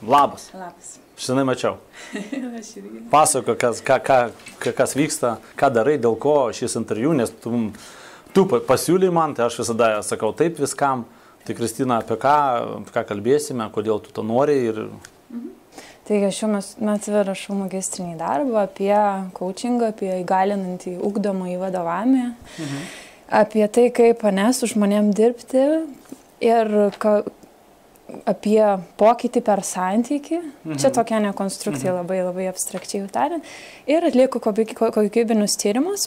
Labas. Labas. Šiandien mačiau. Aš irgi. Pasako, kas vyksta, ką darai, dėl ko šis interviu, nes tu pasiūlyi man, tai aš visada sakau taip viskam. Tai Kristina, apie ką kalbėsime, kodėl tu to nori ir... Taigi šiuo metu rašau magistrinį darbą apie coachingą, apie įgalinantį ugdomąjį vadovavimą, apie tai, kaip su žmonėm dirbti ir apie pokytį per santykį. Čia tokia nekonstrukcija, labai abstrakčiai tariant. Ir atlieku kokybinius tyrimus.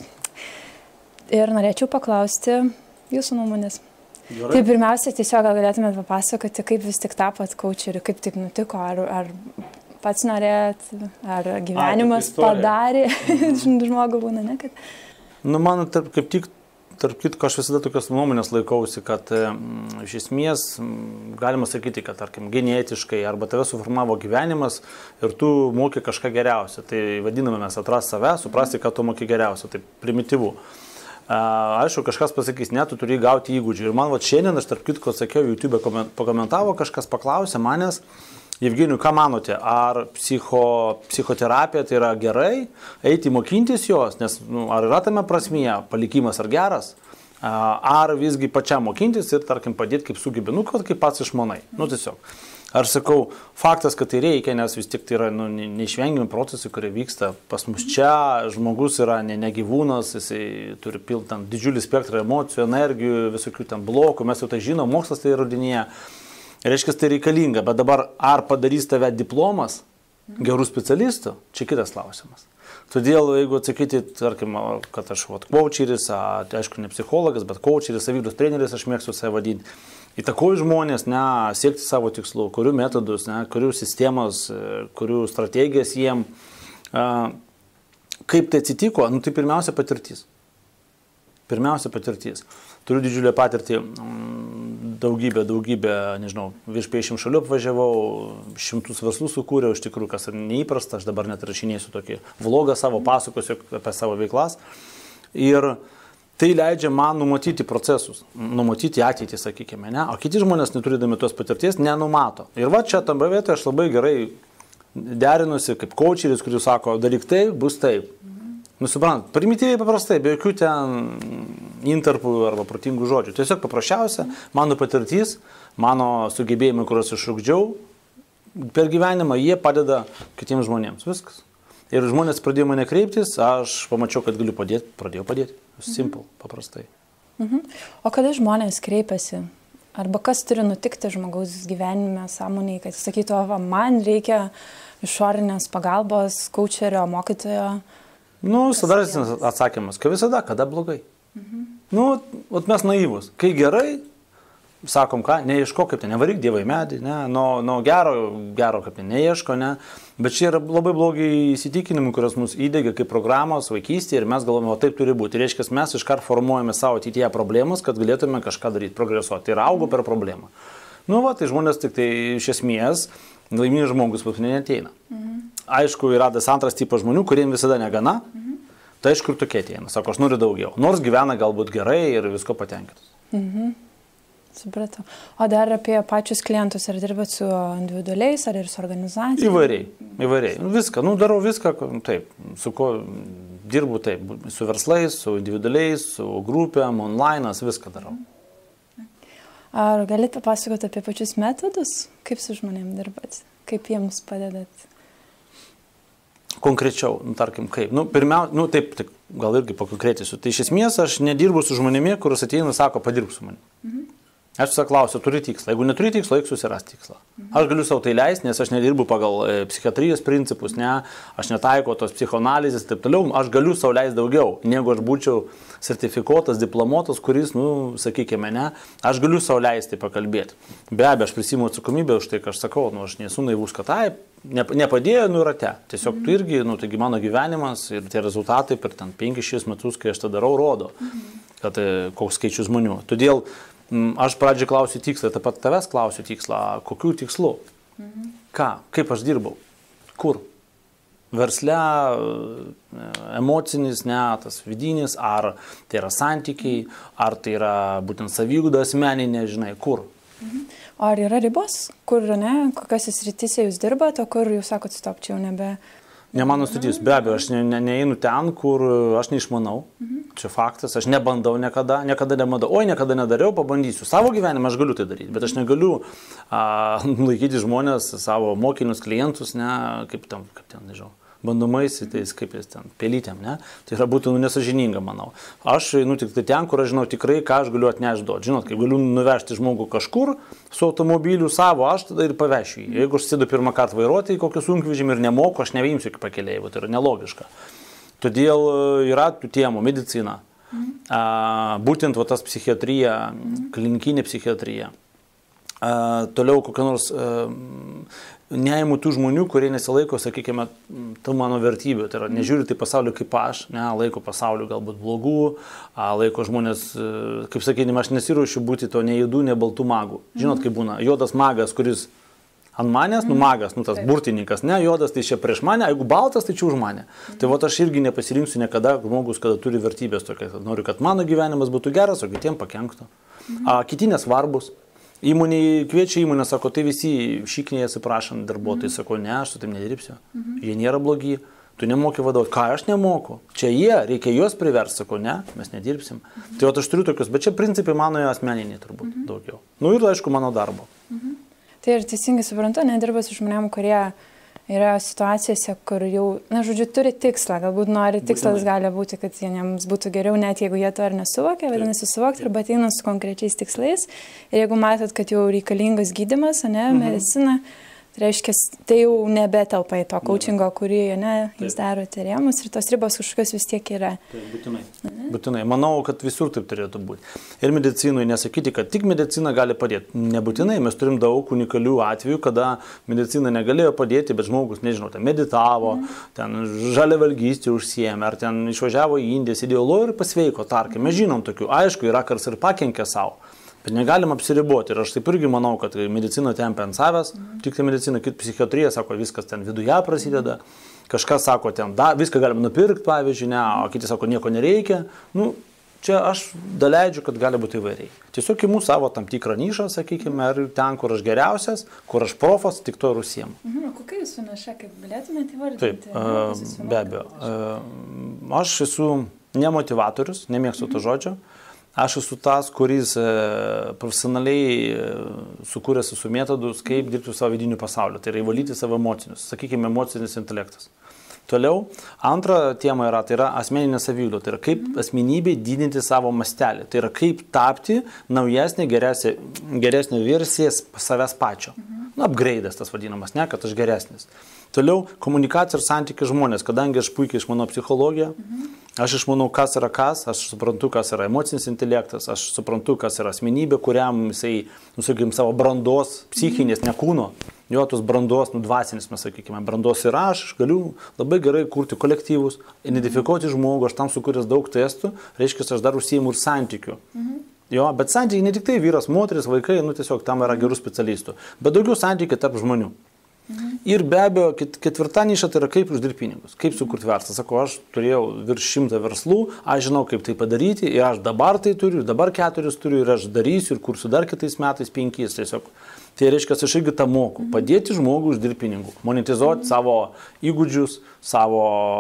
Ir norėčiau paklausti jūsų nuomonės. Gerai. Tai pirmiausia, tiesiog gal galėtumėte papasakoti, kaip vis tik tapot coacheriu, kaip tik nutiko, ar pats norėjot, ar gyvenimas padarė, žmogų būna, ne? Kad... Nu, man tarp kitko, aš visada tokios nuomonės laikausi, kad iš esmės galima sakyti, kad, tarkim, genetiškai arba tave suformavo gyvenimas ir tu moki kažką geriausia. Tai vadiname mes atras save, suprasti, kad tu moki geriausia. Tai primityvu. Aišku, kažkas pasakys, ne, tu turi gauti įgūdžių. Ir man šiandien, aš tarp kitko sakiau, YouTube pakomentavo, kažkas paklausė manęs, Jevgenijų, ką manote, ar psichoterapija tai yra gerai, eiti mokintis jos, nes ar yra tame prasmėje, palikimas ar geras, ar visgi pačiam mokintis ir, tarkim, padėti kaip sugebinu, kaip pats išmanai. Nu, tiesiog. Aš sakau, faktas, kad tai reikia, nes vis tik tai yra neišvengiami procesai, kurie vyksta pas mus čia, žmogus yra ne gyvūnas, jisai turi pilti didžiulį spektrą emocijų, energijų, visokių ten blokų, mes jau tai žinom, mokslas tai įrodinėja. Reiškia, tai reikalinga, bet dabar ar padarys tave diplomas gerų specialistų, čia kitas klausimas. Todėl, jeigu atsakyti, tarkim, kad aš coacheris, aišku, ne psichologas, bet coacheris, saviugdos treneris, aš mėgstu save vadinti, įtakoju žmonės, siekti savo tikslų, kurių metodus, kurių sistemos, kurių strategijas jiem. Kaip tai atsitiko? Tai pirmiausia patirtis. Pirmiausia patirtis. Turiu didžiulę patirtį, daugybę, nežinau, virš 50 šalių apvažiavau, 100 verslų sukūriau, iš tikrųjų, kas yra neįprasta, aš dabar net rašinėsiu tokį vlogą savo, pasakosiu apie savo veiklas. Ir tai leidžia man numatyti procesus, numatyti ateitį, sakykime, ne? O kiti žmonės, neturėdami tos patirties, nenumato. Ir va čia tam vietoje aš labai gerai derinusi kaip coacheris, kuris sako, daryk taip, bus taip. Suprant, primityviai paprastai, be jokių ten intarpų arba protingų žodžių. Tiesiog paprasčiausia, mano patirtis, mano sugebėjimai, kuriuos aš ugdžiau per gyvenimą, jie padeda kitiems žmonėms. Viskas. Ir žmonės pradėjo mane kreiptis, aš pamačiau, kad galiu padėti, pradėjau padėti. Simple, paprastai. O kada žmonės kreipiasi? Arba kas turi nutikti žmogaus gyvenime, sąmonėje, kad sakytų, man reikia išorinės pagalbos, coacherio, mokytojo? Visada atsakymas, kai visada, kada blogai. Mes naivus. Kai gerai, sakom, ką, neieško, kaip tai, nevaryk Dievą į medį, ne, nuo gero, kaip tai, neieško, ne. Bet čia yra labai blogi įsitikinimai, kurios mus įdėgia kaip programos vaikystėje ir mes galvojame, o taip turi būti. Tai reiškia, mes iškart formuojame savo ateityje problemas, kad galėtume kažką daryti, progresuoti. Tai yra augu per problemą. Tai žmonės tik tai iš esmės, laimingas žmogus pas mane neateina. Aišku, yra tas antras tipas žmonių, kuriems visada negana, tai aišku ir tokie ateina. Sako, aš noriu daugiau. Nors gyvena galbūt gerai ir visko patenkintas. Supratau. O dar apie pačius klientus, ar dirbat su individualiais, ar ir su organizacijai? Įvairiai. Viską, darau viską, taip, su ko dirbu, taip, su verslais, su individualiais, su grupėm, online, viską darau. Ar galite papasakoti apie pačius metodus, kaip su žmonėm dirbat, kaip jiems padedat? Konkrečiau, tarkim, kaip. Pirmiausia, taip, gal irgi pakonkretysiu. Tai iš esmės aš nedirbu su žmonėmi, kuris ateina ir sako, padirb su manim. Aš klausiu, turi tikslą. Jeigu neturi tikslo, eik susirasti tikslą. Aš galiu savo tai leisti, nes aš nedirbu pagal psichiatrijos principus, aš netaiko tos psichoanalizės ir taip toliau. Aš galiu savo leisti daugiau, negu aš būčiau sertifikuotas, diplomuotas, kuris, sakykime, ne. Aš galiu savo leisti pakalbėti. Be abejo, aš prisiimu atsakomybę už tai, ką aš sakau, aš nesu naivus, kad nepadėjo, rate. Tiesiog tu irgi, taigi mano gyvenimas ir tie rezultatai per 5-6 metus, kai aš tą darau, rodo, kad koks skaičius žmonių. Todėl aš pradžiai klausiu tikslą, taip pat tavęs klausiu tikslą, kokių tikslų, ką, kaip aš dirbau, kur, versle, emocinis, tas vidinis, ar tai yra santykiai, ar tai yra būtent saviugda asmeninė, žinai, kur. O ar yra ribos, kur, ne, kokiose srityse jūs dirbate, o kur jūs sakot, stop, čia jau nebe... Ne mano sritis, be abejo, aš neeinu ten, kur aš neišmanau. Čia faktas, aš nebandau niekada nebandau. Oi, niekada nedariau, pabandysiu. Savo gyvenimą aš galiu tai daryti, bet aš negaliu laikyti žmonės, savo mokinius, klientus, ne, kaip ten, nežinau, bandomais, tais kaip jis ten, pelytėm, ne? Tai yra būtų nesažininga, manau. Aš einu tik tai ten, kur aš žinau tikrai, ką aš galiu atnešti duoti. Žinot, kaip galiu nuvežti žmogų kažkur su automobiliu savo, aš tada ir pavešiu jį. Jeigu aš sėdu pirmą kartą vairuoti į kokį sunkvežimį ir nemoku, aš neveimsiu iki pakeleivo, tai yra nelogiška. Todėl yra tų temų, medicina, būtent va, tas psichiatrija, klinikinė psichiatrija. Toliau kokia nors neįimu tų žmonių, kurie nesilaiko, sakykime, tų mano vertybių. Tai yra, nežiūri tai pasaulio kaip aš, ne, laiko pasaulio galbūt blogų, laiko žmonės, kaip sakykime, aš nesiruošiu būti to nei juodų, nei baltų magų. Žinot, kaip būna, juodas magas, kuris ant manęs, magas, tas burtininkas, ne, juodas tai čia prieš mane, jeigu baltas, tai čia už mane. Tai va aš irgi nepasirinksiu niekada žmogus, kada turi vertybės tokias, noriu, kad mano gyvenimas būtų geras, o kitiem pakenktų. Kiti nesvarbus. Įmonė kviečia, įmonė sako, tai visi šiknėje atsiprašant darbuotojai, sako, ne, aš su taip nedirbsiu, jie nėra blogi, tu nemoki vadovauti, ką aš nemoku, čia jie, reikia juos priversti, sako, ne, mes nedirbsim. Tai aš turiu tokius, bet čia principai mano asmeniniai turbūt daugiau. Nu ir aišku, mano darbo. Tai ir teisingai suprantu, nedirba su žmonėm, kurie yra situacijose, kur jau, na, žodžiu, turi tikslą, galbūt nori, tikslas gali būti, kad jiems būtų geriau, net jeigu jie to ir nesuvokia, vadinasi, suvokti arba ateina su konkrečiais tikslais. Ir jeigu matot, kad jau reikalingas gydymas, ne, medicina, tai reiškia, tai jau nebetelpa į to coachingo, kurį, ne, jūs darote rėmus ir tos ribos kažkokios vis tiek yra. Taip, būtinai. Būtinai. Manau, kad visur taip turėtų būti. Ir medicinui nesakyti, kad tik medicina gali padėti. Nebūtinai, mes turim daug unikalių atvejų, kada medicina negalėjo padėti, bet žmogus, nežinau, ten meditavo, ten žaliavalgystė užsiėmė, ar ten išvažiavo į Indiją, sėdėjo ir pasveiko, tarkim. Mes žinom tokių, aišku, yra kars ir pakenkia savo. Bet negalim apsiriboti ir aš taip irgi manau, kad medicina tempia ant savęs, tik tai medicina, kit psichiatrija sako, viskas ten viduje prasideda, kažkas sako, ten viską galima nupirkti, pavyzdžiui, ne, o kiti sako, nieko nereikia. Nu, čia aš daleidžiu, kad gali būti įvairiai. Tiesiog imu savo tam tikrą nišą, sakykime, ir ten, kur aš geriausias, kur aš profas, tik to ir užsiemu. Kokia jūsų niša, kaip galėtumėte įvardinti? Taip, be abejo. Aš esu nemotivatorius, nemėgstu to žodžio. Aš esu tas, kuris profesionaliai sukūręs su metodus, kaip dirbti savo vidiniu pasauliu. Tai yra įvalyti savo emocinius, sakykime, emocinis intelektas. Toliau, antra tema yra, tai yra asmeninė saviugda. Tai yra kaip asmenybė didinti savo mastelį. Tai yra kaip tapti naujesnė, geresnė versija savęs pačio. Upgrade'as tas vadinamas, ne, kad aš geresnis. Toliau, komunikacija ir santykiai žmonės, kadangi aš puikiai išmanau psichologiją, aš išmanau, kas yra kas, aš suprantu, kas yra emocinis intelektas, aš suprantu, kas yra asmenybė, kuriam jisai, nusakykim, savo brandos, psichinės, ne kūno, jo tos brandos, dvasinis, mes sakykime, brandos ir aš galiu labai gerai kurti kolektyvus, identifikuoti žmogų, aš tam sukūręs daug testų, reiškia, aš dar užsiimu ir santykių. Jo, bet santykiai ne tik tai vyras, moteris, vaikai, nu tiesiog tam yra gerų specialistų, bet daugiau santykiai tarp žmonių. Ir be abejo, ketvirta niša tai yra kaip uždirbti pinigus, kaip sukurti verslą. Sako, aš turėjau virš 100 verslų, aš žinau, kaip tai padaryti, ir aš dabar tai turiu, dabar 4 turiu, ir aš darysiu, ir kursiu dar kitais metais 5. Tiesiog. Tai reiškia, aš irgi tą moku, padėti žmogui uždirbti pinigų, monetizuoti savo įgūdžius, savo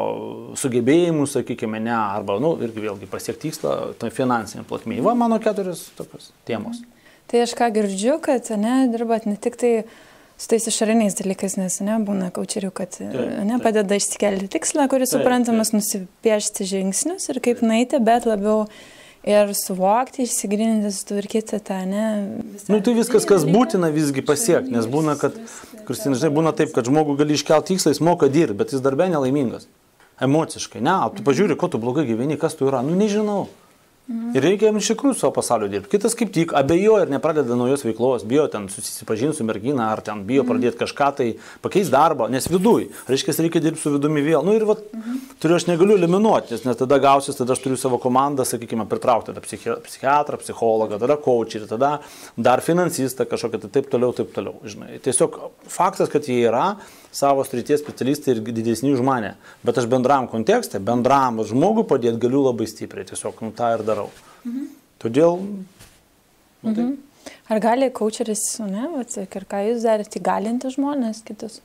sugebėjimus, sakykime, ne, arba, nu, irgi vėlgi pasiekti tikslą, tai finansinė plotmė. Va, mano 4 tokios temos. Tai aš ką girdžiu, kad, ne, dirbat ne tik tai su tais išoriniais dalykais, nes ne, būna kaučerių, kad ne, padeda išsikelti tikslą, kuris suprantamas, nusipiešti žingsnius ir kaip naiti, bet labiau ir suvokti, išsigryninti, sutvarkyti tą, ne. Nu, tai viskas, kas būtina, visgi pasiekti, nes būna, kad, Kristina, žinai, būna taip, kad žmogų gali iškelti tikslą, jis moka dirbti, bet jis darbė nelaimingas, emociškai, ne, tu pažiūri, ko tu blogai gyveni, kas tu yra, nu, nežinau. Ir reikia iš tikrųjų savo pasaulio dirbti. Kitas kaip tik abejoja ir nepradeda naujos veiklos, bijo ten susipažinti su mergina, ar ten bijo pradėti kažką tai pakeisti darbą, nes viduj. Reiškia, reikia dirbti su vidumi vėl. Nu ir va, aš negaliu eliminuoti, nes tada gausis, tada aš turiu savo komandą, sakykime, pritraukti tada psichiatrą, psichologą, tada coacherį, tada dar finansistą kažkokią, tai taip toliau. Žinai. Tiesiog faktas, kad jie yra savo srities specialistai ir didesni už mane. Bet aš bendram kontekste, bendram žmogui padėti galiu labai stipriai. Tiesiog, nu, tą ir darau. Todėl, nu, taip. Ar gali coacheris, ne, ir ką jūs darėte, įgalinti žmonės kitus?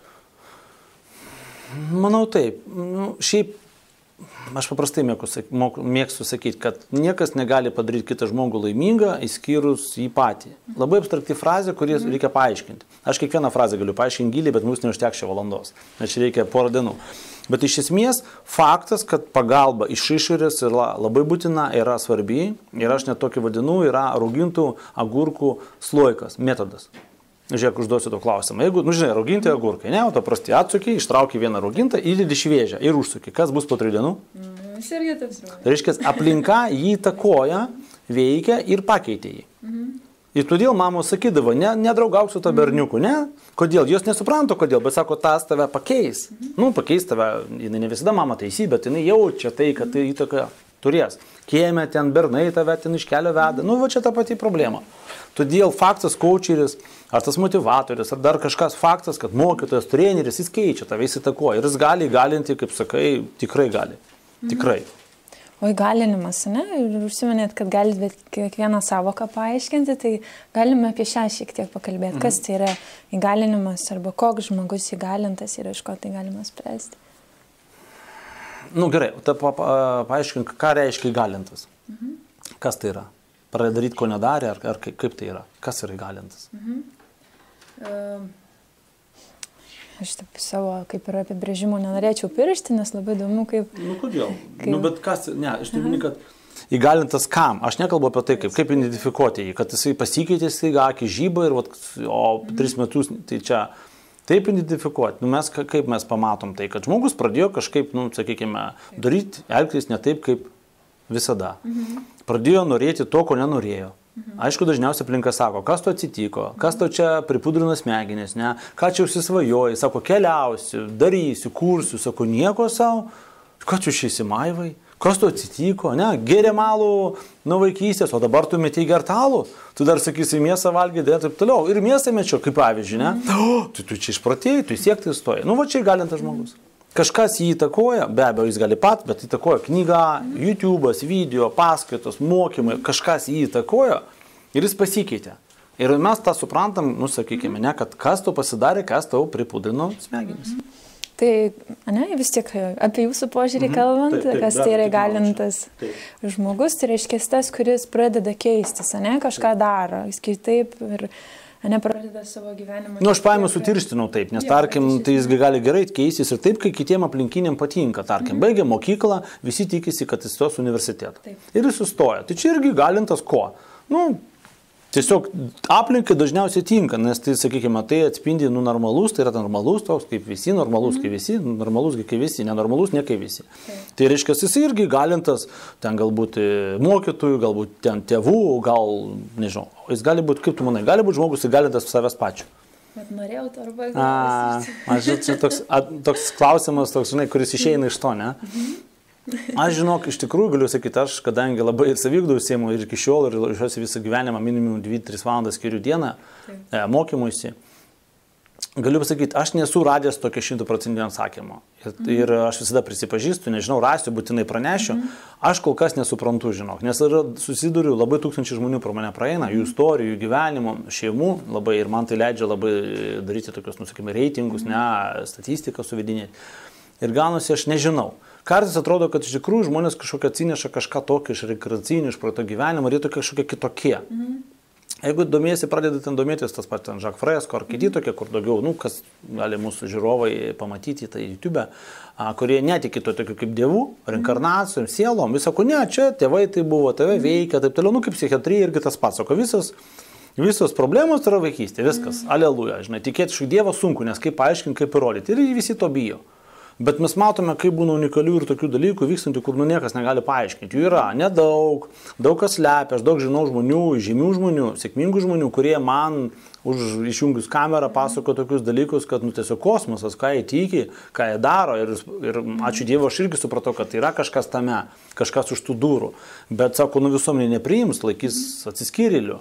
Manau taip. Šiaip aš paprastai mėgstu sakyti, kad niekas negali padaryti kitą žmogų laimingą, išskyrus jį patį. Labai abstrakti frazė, kurį reikia paaiškinti. Aš kiekvieną frazę galiu paaiškinti giliai, bet mums neužteks čia valandos. Nes čia reikia porą dienų. Bet iš esmės faktas, kad pagalba iš išorės yra labai būtina, yra svarbi. Ir aš net tokį vadinu, yra raugintų agurkų sloikas, metodas. Žiūrėk, užduosiu to klausimą. Jeigu, žinai, rauginti agurkai, ne, o to prasti atsukiai, ištrauki vieną raugintą, įdedi šviežią ir užsuki. Kas bus po 3 dienų? Jis irgi taip sraugia. Tai reiškia, aplinka jį įtakoja, veikia ir pakeitė jį. Ir todėl mamos sakydavo, nedraugauk su to berniuku, ne? Kodėl? Jos nesupranta kodėl, bet sako, tas tave pakeis. Pakeis tave, jinai ne visada mama taisy, bet jinai jaučia tai, kad tai įtaka turės. Kieme ten bernai tave ten iš kelio veda. Va čia ta pati problema. Todėl faktas coacheris, ar tas motivatorius, ar dar kažkas faktas, kad mokytojas, treneris, jis keičia tave, jis įtakoja. Ir jis gali įgalinti, kaip sakai, tikrai gali. Tikrai. O įgalinimas, ne? Ir užsiminėt, kad galite kiekvieną savoką paaiškinti, tai galime apie šią šiek tiek pakalbėti. Kas tai yra įgalinimas arba koks žmogus įgalintas ir iš ko tai galima spręsti? Gerai, paaiškink, ką reiškia įgalintas. Kas tai yra? Pradeda daryti, ko nedarė, ar kaip tai yra? Kas yra įgalintas? Aš taip savo, kaip ir apibrėžimo, nenorėčiau piršti, nes labai įdomu, kaip... Kodėl? Bet kas, ne, aš turiu, kad įgalintas kam? Aš nekalbu apie tai, kaip identifikuoti jį, kad jisai pasikeitė, staiga akį žyba, o 3 metus, tai čia taip identifikuoti. Kaip mes pamatom tai, kad žmogus pradėjo kažkaip, sakykime, daryti, elgtis ne taip, kaip visada. Pradėjo norėti to, ko nenorėjo. Aišku, dažniausiai aplinka sako, kas to atsitiko, kas to čia pripudrina smegenis, ne, ką čia užsisvajoji, sako, keliausiu, darysiu, kursiu, sako, nieko savo, ką čia išsimaivai, kas to atsitiko, ne, gėrė malų nuo vaikystės, o dabar tu metei gertalų, tu dar sakysi, mėsą valgyti ir taip toliau, ir mėsą mečiau, kaip pavyzdžiui, ne, tu čia išpratėjai, tu siekti stoji, va čia įgalintas žmogus. Kažkas jį įtakoja, be abejo, jis gali pat, bet įtakoja knyga, YouTube'as, video, paskaitos, mokymai, kažkas jį įtakoja ir jis pasikeitė. Ir mes tą suprantam, sakykime, ne, kad kas tau pasidarė, kas tau pripudrino smegenis. Tai, ne, vis tiek apie jūsų požiūrį kalbant, kas tai yra įgalintas žmogus, tai reiškia tas, kuris pradeda keistis, ne, kažką daro, jis kitaip ir... nepradeda savo gyvenimą. Aš paėmiau sutirštinau taip, nes tarkim, tai jis gali gerai keistis ir taip, kai kitiem aplinkiniam patinka. Tarkim, baigia mokyklą, visi tikisi, kad jis stos universitetą. Ir jis sustoja. Tai čia irgi galintas ko? Tiesiog aplinkai dažniausiai tinka, nes tai, sakykime, tai atspindi, normalus, tai yra normalus toks kaip visi, normalus kaip visi, normalus kaip visi, nenormalus ne kaip visi. Tai reiškia, jis irgi galintas, ten galbūt mokytojų, galbūt ten tėvų, gal, nežinau, jis gali būti, kaip tu manai, gali būti žmogus įgalintas savęs pačiu. Bet norėjau to arba galbūt. Čia toks klausimas, toks, žinai, kuris išeina iš to, ne? Aš žinok, iš tikrųjų galiu sakyti, aš, kadangi labai ir savigdų užsiimu ir iki šiol, ir žiūrėsiu visą gyvenimą, minimum 2-3 valandas skiriu dieną mokymuisi, galiu pasakyti, aš nesu radęs tokio 100% atsakymo. Ir aš visada prisipažįstu, nežinau, rasiu, būtinai pranešiu, aš kol kas nesuprantu, žinok, nes susiduriu, labai tūkstančiai žmonių pro mane praeina, jų istorijų, jų gyvenimų, šeimų, labai, ir man tai leidžia labai daryti tokius, sakykime, reitingus, statistiką suvedinėti. Ir gaunasi, aš nežinau. Kartais atrodo, kad iš tikrųjų žmonės kažkokia atsineša kažką tokio iš rekreacinių, iš praeito gyvenimo, ir jie tokie kažkokie kitokie. Jeigu domiesi, pradedi ten domėtis, tas pats ten Jacques Fresco ar kiti tokie, kur daugiau, kas gali mūsų žiūrovai pamatyti tai YouTube, kurie netiki to tokiu kaip dievų, reinkarnacijom, sielom, vis sako, ne, čia tėvai tai buvo, tave veikia, taip toliau, kaip psichiatrija irgi tas pats, sako, visos problemos yra vaikystė, viskas, aleluja, žinai, tikėti iš Dievo sunku, nes kaip paaiškinti, kaip įrodyti, ir visi to bijo. Bet mes matome, kaip būna unikalių ir tokių dalykų vykstančių, kur niekas negali paaiškinti. Jų yra nedaug, daug kas slepia, aš daug žinau žmonių, žymių žmonių, sėkmingų žmonių, kurie man išjungus kamerą pasako tokius dalykus, kad tiesiog kosmosas, ką jie tiki, ką jie daro. Ir ačiū Dievo, aš irgi supratau, kad yra kažkas tame, kažkas už tų durų. Bet sako, visuomenė nepriims, laikys atsiskyrėlių.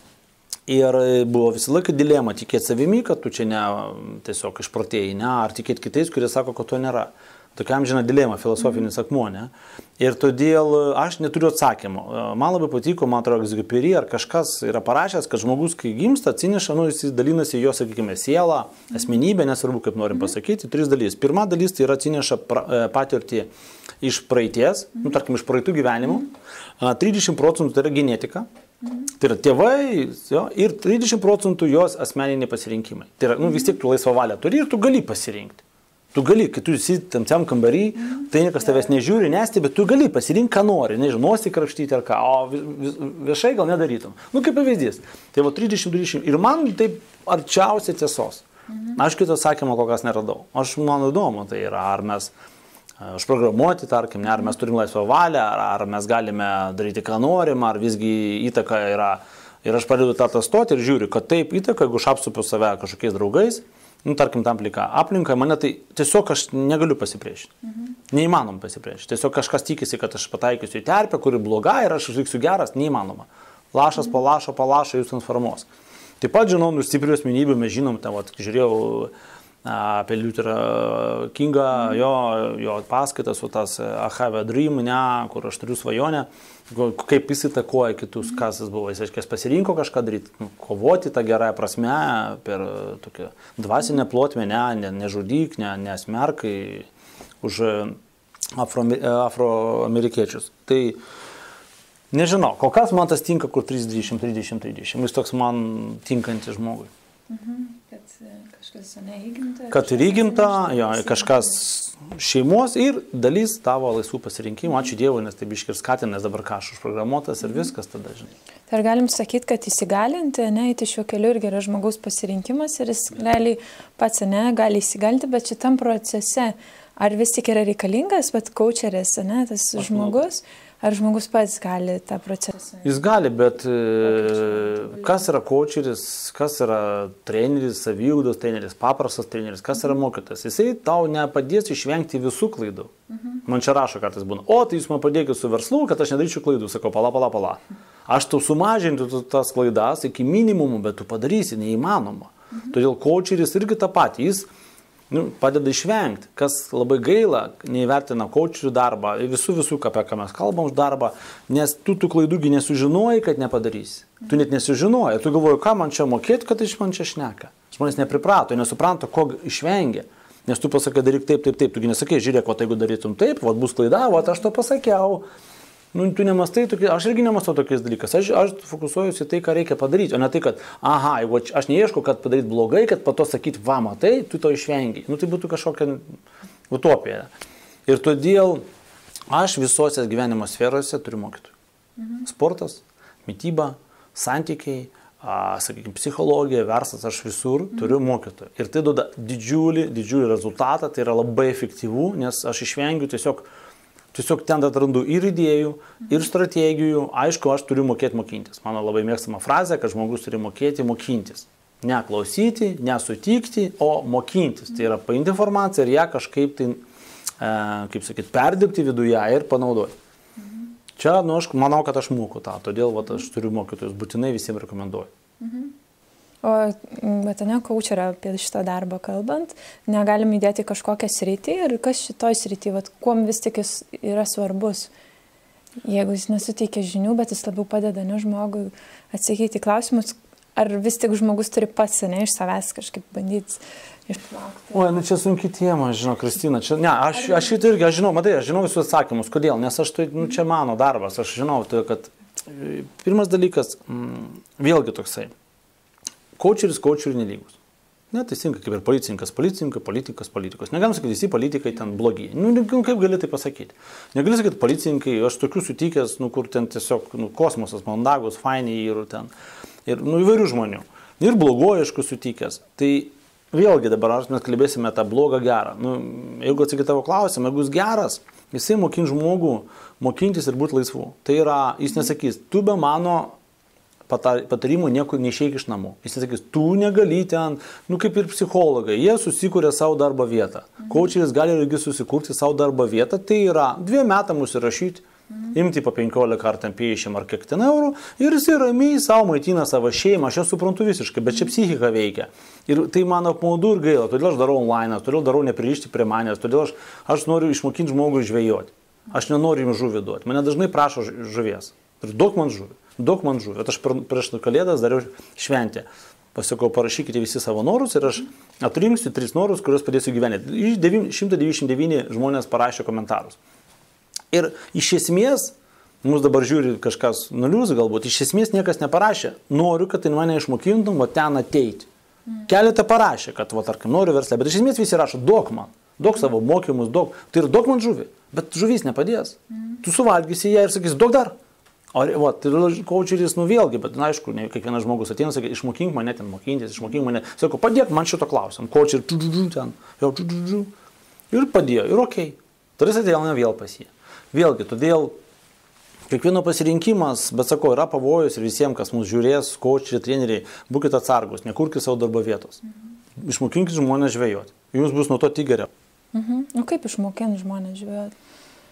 Ir buvo visą laiką dilema, tikėti savimi, kad tu čia ne tiesiog išprotėjai, ne, ar tikėti kitais, kurie sako, kad to nėra. Tokia amžina dilema, filosofinis akmuo, ne? Ir todėl aš neturiu atsakymo. Man labai patiko, man atrodo, Egziuperi ar kažkas yra parašęs, kad žmogus, kai gimsta, atsineša, jis dalinasi jo, sakykime, sielą, asmenybę, nesvarbu, kaip norim pasakyti, 3 dalys. Pirma dalis tai yra atsineša patirtį iš praeities, tarkim, iš praeitų gyvenimų. 30% tai yra genetika. Tai yra tėvai, jo, ir 30% jos asmeniniai pasirinkimai. Tai yra, vis tiek tu laisvą valią turi ir tu gali pasirinkti. Tu gali, kai tu esi tamsiam kambarį, tai niekas tavęs nežiūri, nesti, bet tu gali pasirinkti, ką nori, nežinau, nosį krapštyti ar ką, o viešai gal nedarytum. Kaip pavyzdys. Tai 30-30 ir man taip arčiausia tiesos. Aš kito atsakymo kol kas neradau. Man įdomu, tai yra, ar mes užprogramuoti, tarkim, ar mes turim laisvą valią, ar mes galime daryti, ką norim, ar visgi įtaka yra. Ir aš pradedu tą testoti ir žiūriu, kad taip įtaka, jeigu aš apsupiu save kažkokiais draugais, tarkim, tam plika aplinka, mane tai tiesiog aš negaliu pasipriešinti. Neįmanom pasipriešinti. Tiesiog kažkas tikisi, kad aš pataikysiu į terpę, kuri bloga ir aš liksiu geras, neįmanoma. Lašas palašo, jūs transformuos. Taip pat žinau, stiprių asmenybių mes žinom, žiūrėjau apie Lutherą Kingą, jo paskaitas, tas I have a dream, kur aš turiu svajonę, kaip jis įtakoja kitus, kas jis buvo. Jis pasirinko kažką daryti, kovoti tą gerąją prasme, per tokią dvasinę plotmę, nežudyk, nesmerkai už afroamerikiečius. Tai nežinau, kol kas man tas tinka, kur 30-30-30. Jis toks man tinkantis žmogui. Kad ir įgimta, kažkas šeimos ir dalis tavo laisvų pasirinkimų. Ačiū Dievui, nes tai biškir skatina, nes dabar ką aš užprogramuotas ir viskas tada, žinai. Tai ar galim sakyti, kad įsigalinti, eiti šiuo keliu irgi yra žmogaus pasirinkimas ir jis realiai pats gali įsigalinti, bet šitam procese ar vis tik yra reikalingas, bet coacheris, tas žmogus? Ar žmogus pats gali tą procesą? Jis gali, bet kas yra coacheris, kas yra treneris, saviugdos treneris, paprastas treneris, kas yra mokytas? Jisai tau nepadės išvengti visų klaidų. Man čia rašo kartais būna, tai jūs man padėkite su verslu, kad aš nedaryčiau klaidų. Sakau, pala. Aš tau sumažinti tas klaidas iki minimumo, bet tu padarysi, neįmanoma. Todėl coacheris irgi tą patį, jis padeda išvengti, kas labai gaila, neįvertina coacherių darbą, visų, apie ką mes kalbam už darbą, nes tu tų klaidųgi nesužinoji, kad nepadarysi. Tu net nesužinoji, tu galvoji, ką man čia mokėti, kad iš man čia šneka. Žmonės nepriprato, nesupranta, ko išvengia. Nes tu pasakai, daryk taip, tugi nesakai, žiūrėk, jeigu darytum taip, bus klaida, aš to pasakiau. Tu nemastai, aš irgi nemastau tokiais dalykas, aš fokusuojuosi tai, ką reikia padaryti, o ne tai, kad, jeigu aš neieškau, kad padaryti blogai, kad po to sakyti, matai, tu to išvengi. Tai būtų kažkokia utopija. Ir todėl aš visose gyvenimo sferose turiu mokytojų. Sportas, mityba, santykiai, sakykime, psichologija, verslas, aš visur turiu mokytojų. Ir tai duoda didžiulį rezultatą, tai yra labai efektyvu, nes aš išvengiu Tiesiog ten atrandu ir idėjų, ir strategijų. Aišku, aš turiu mokėti mokintis. Mano labai mėgstama frazė, kad žmogus turi mokėti mokintis. Ne klausyti, nesutikti, o mokintis. Tai yra paimti informaciją ir ją kažkaip tai, perdirbti viduje ir panaudoti. Čia, aš manau, kad aš moku tą. Todėl aš turiu mokytojus. Būtinai visiems rekomenduoju. Bet coacherio apie šitą darbą kalbant, negalim įdėti kažkokią sritį ir kas šitoj srity, kuom vis tik jis yra svarbus. Jeigu jis nesuteikia žinių, bet jis labiau padeda žmogui atsakyti klausimus, ar vis tik žmogus turi pats iš savęs kažkaip bandyti išplaukti. Čia sunki tema, žinau, Kristina. Aš šitą irgi, aš žinau visus atsakymus. Kodėl? Nes čia mano darbas. Aš žinau, kad pirmas dalykas, vėlgi toksai. Coacheris coacheriui nelygus. Teisingai, kaip ir policininkas, politikas. Negalim sakyti, visi politikai ten blogi. Kaip gali tai pasakyti? Negali sakyti, policininkai, aš tokių sutikęs, kur ten tiesiog kosmosas, mandagus, fainiai ir ten. Ir įvairių žmonių. Ir blogojiškų sutikęs. Tai vėlgi dabar mes kalbėsime tą blogą gerą. Jeigu atsakyti tavo klausimą, jeigu jis geras, jisai mokins žmogų mokintis ir būti laisvu. Tai yra, jis nesakys, tu be mano patarimų niekur neišeik iš namų. Jis sakys, tu negali ten, kaip ir psichologai, jie susikūrė savo darbo vietą. Coacheris gali irgi susikurti savo darbo vietą, tai yra 2 metam užsirašyti Imti po 15 ar ten 50 ar kiek ten eurų ir jis ramiai savo maitina savo šeimą, aš jau suprantu visiškai, bet čia psichika veikia. Ir tai mano apmaudu ir gaila, todėl aš darau online, todėl darau nepririšti prie manęs, todėl aš noriu išmokinti žmogų žvejoti. Aš nenoriu jums žuvį duoti, mane dažnai prašo žuvies. Ir duok man žuvį. Bet aš prieš Kalėdas dariau šventę. Pasakau, parašykite visi savo norus ir aš atrinksiu 3 norus, kuriuos padėsiu gyventi. 199 žmonės parašė komentarus. Ir iš esmės, mus dabar žiūri kažkas nuliūs galbūt, iš esmės niekas neparašė, noriu, kad tai mane išmokintum, va ten ateiti. Keletą parašė, kad, va, tarkim, noriu verslę, bet iš esmės visi rašo, duok man, duok savo mokymus, duok, tai ir duok man žuvį, bet žuvis nepadės. Tu suvalgysi ją ir sakysi, duok dar. O, va, tai coacheris, nu vėlgi, bet, na, aišku, ne, kiekvienas žmogus ateina, sakė, išmokink mane ten mokintis, išmokink mane, sako, padėk man šito klausim, coacheris, ten, jau, ir padėjo, ir okei. Tada atėjo vėl pas jį. Vėlgi, todėl kiekvieno pasirinkimas, bet sakau, yra pavojus ir visiems, kas mūsų žiūrės, coacheriai, treneriai, būkite atsargus, nekurkite savo darbo vietos. Išmokinkite žmonės žvejoti, jums bus nuo to tik geriau. O kaip išmokinti žmonės žvejoti?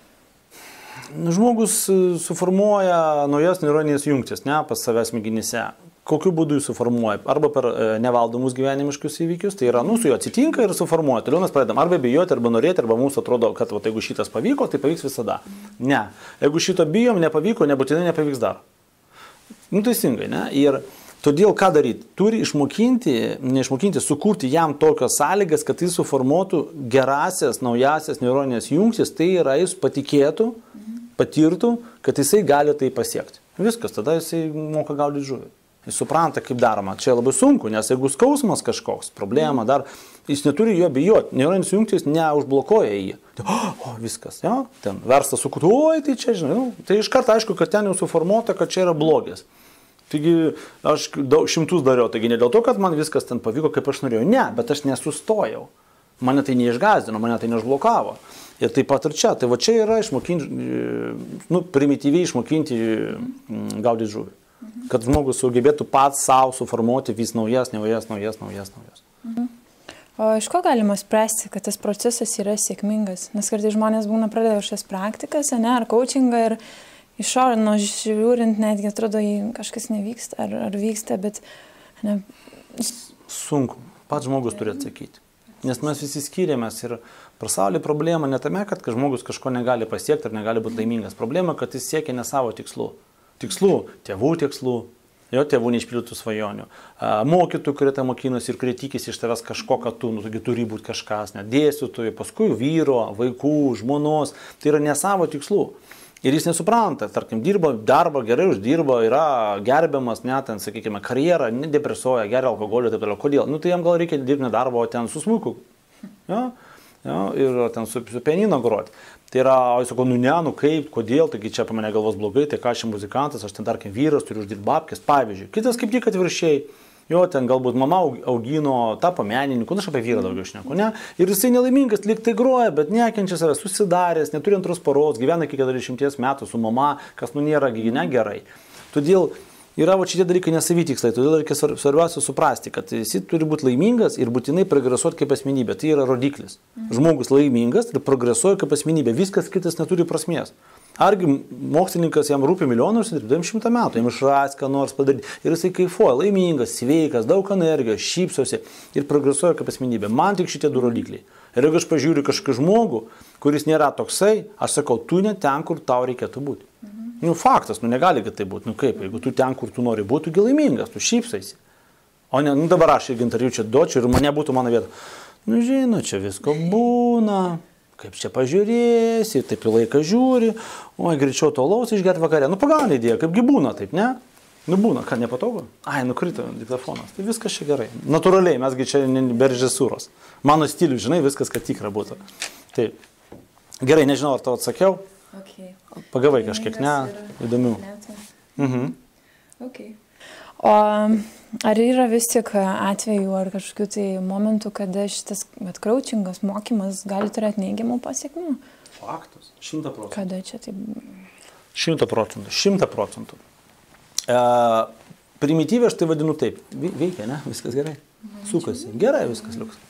Žmogus suformuoja naujas neuroninės jungtis, ne, pas savęs smegenyse. Kokiu būdu jis suformuoja? Arba per nevaldomus gyvenimiškus įvykius, tai yra, su juo atsitinka ir suformuoja. Toliau mes pradedam arba bijoti, arba norėti, arba mums atrodo, kad va, jeigu šitas pavyko, tai pavyks visada. Ne. Jeigu šito bijom, nepavyko, nebūtinai nepavyks dar. Teisingai, ne? Ir todėl ką daryti? Turi neišmokinti, sukurti jam tokios sąlygas, kad jis suformuotų gerasias, naujasias neuroninės jungtis, tai yra, jis patikėtų, patirtų, kad jisai gali tai pasiekti. Viskas, tada jisai moka gaudyti žuvį. Jis supranta, kaip daroma. Čia labai sunku, nes jeigu skausmas kažkoks, problema dar, jis neturi jo bijoti. Neuroninės jungtis neužblokuoja jį. Viskas, jo, ten verslas sukurti, tai čia, žinai, tai iš karto aišku, kad ten jau suformuota, kad čia yra blogis. Taigi aš šimtus dariau, taigi ne dėl to, kad man viskas ten pavyko, kaip aš norėjau. Ne, bet aš nesustojau. Mane tai neišgazdino, mane tai neužblokavo. Ir taip pat ir čia. Tai va čia yra primityviai išmokinti gaudyti žuvį. Kad žmogus sugebėtų pats savo suformuoti vis naujas. O iš ko galima spręsti, kad tas procesas yra sėkmingas? Nes kartais žmonės būna pradeda šias praktikas, ne, ar coachingą ir išorino žiūrint, netgi atrodo, kažkas nevyksta ar vyksta, bet... Ne. Sunku. Pats žmogus turi atsakyti. Nes mes visi skiriamės ir pasaulyje problema ne tame, kad žmogus kažko negali pasiekti ar negali būti laimingas. Problema, kad jis siekia ne savo tikslų. Tėvų tikslų, jo tėvų neišpildytų svajonių. Mokytojų, kurie tą mokinasi ir kurie tikisi iš tavęs kažko, kad tu turi būti kažkas, net dėstytojų, paskui vyro, vaikų, žmonos. Tai yra ne savo tikslų. Ir jis nesupranta, tarkim, dirba darbą, gerai uždirba, yra gerbiamas, net ten, sakykime, karjerą, nedepresuoja, geria alkoholį ir taip toliau. Kodėl? Tai jam gal reikia dirbti ne darbą, o ten su smuiku. Ir ten su pianino groti. Tai yra, o jis sako, kaip, kodėl, taigi čia apie mane galvos blogai, tai ką aš muzikantas, aš ten, tarkim, vyras, turiu uždirbti babkės, pavyzdžiui. Kitas kaip tik atvirkščiai. Jo, ten galbūt mama augino, tapo menininku, aš apie vyrą daugiau šneku, ne? Ir jisai nelaimingas, lyg tai groja, bet nekenčia savęs, susidaręs, neturi antros poros, gyvena iki 40 metų su mama, kas nėra gerai. Todėl yra šitie dalykai nesavitikslai, todėl reikia svarbiausia suprasti, kad jis turi būti laimingas ir būtinai progresuoti kaip asmenybė. Tai yra rodiklis. Žmogus laimingas ir progresuoja kaip asmenybė, viskas kitas neturi prasmės. Argi mokslininkas jam rūpi milijonus ir 200 metų, jam išras, ką nors padaryti. Ir jisai kaifuoja, laimingas, sveikas, daug energijos, šypsosi ir progresuoja kaip asmenybė. Man tik šitie du rodikliai. Ir jeigu aš pažiūriu kažkokį žmogų, kuris nėra toksai, aš sakau, tu ne ten, kur tau reikėtų būti. Faktas, negali tai būti. Kaip, jeigu tu ten, kur tu nori būti, tu laimingas, tu šypsaisi. O ne, dabar aš irgi interviu čia duočiau ir mane būtų mano vieta. Žinau, čia visko būna. Kaip čia pažiūrėsi, taip į laiką žiūri, oi, greičiau to alaus išgerti vakare. Pagauna idėja, kaipgi būna, taip, ne? Būna, ką nepatogu? Nukrito diktafonas, tai viskas čia gerai. Natūraliai, mesgi čia be režisūros. Mano stilių, žinai, viskas, kad tikra būtų. Taip. Gerai, nežinau, ar tau atsakiau? Okay. Pagavai kažkiek, ne? Įdomių. Okay. O ar yra vis tik atvejų ar kažkokių tai momentų, kada šitas coachingas, mokymas gali turėti neigiamų pasiekmių? Faktas. 100%. Kada čia taip? 100%. 100%. Primityviai aš tai vadinu taip. Veikia, ne? Viskas gerai. Sukasi. Gerai viskas liuks.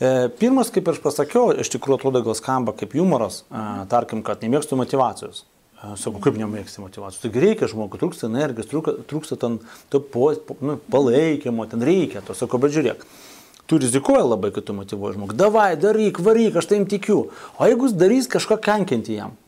Pirmas, kaip aš pasakiau, iš tikrųjų atrodo gal skamba kaip humoras, tarkim, kad nemėgstu motyvacijos. Sakau, kaip nemėgsti motyvacijos. Taigi reikia žmogui, trūksta energijos, trūksta ten palaikymo, ten reikia to. Sakau, bet žiūrėk, tu rizikuoji labai, kad tu motyvuoji žmogų. Davai, daryk, varyk, aš taim tikiu. O jeigu jis darys kažką kenkiantį jam,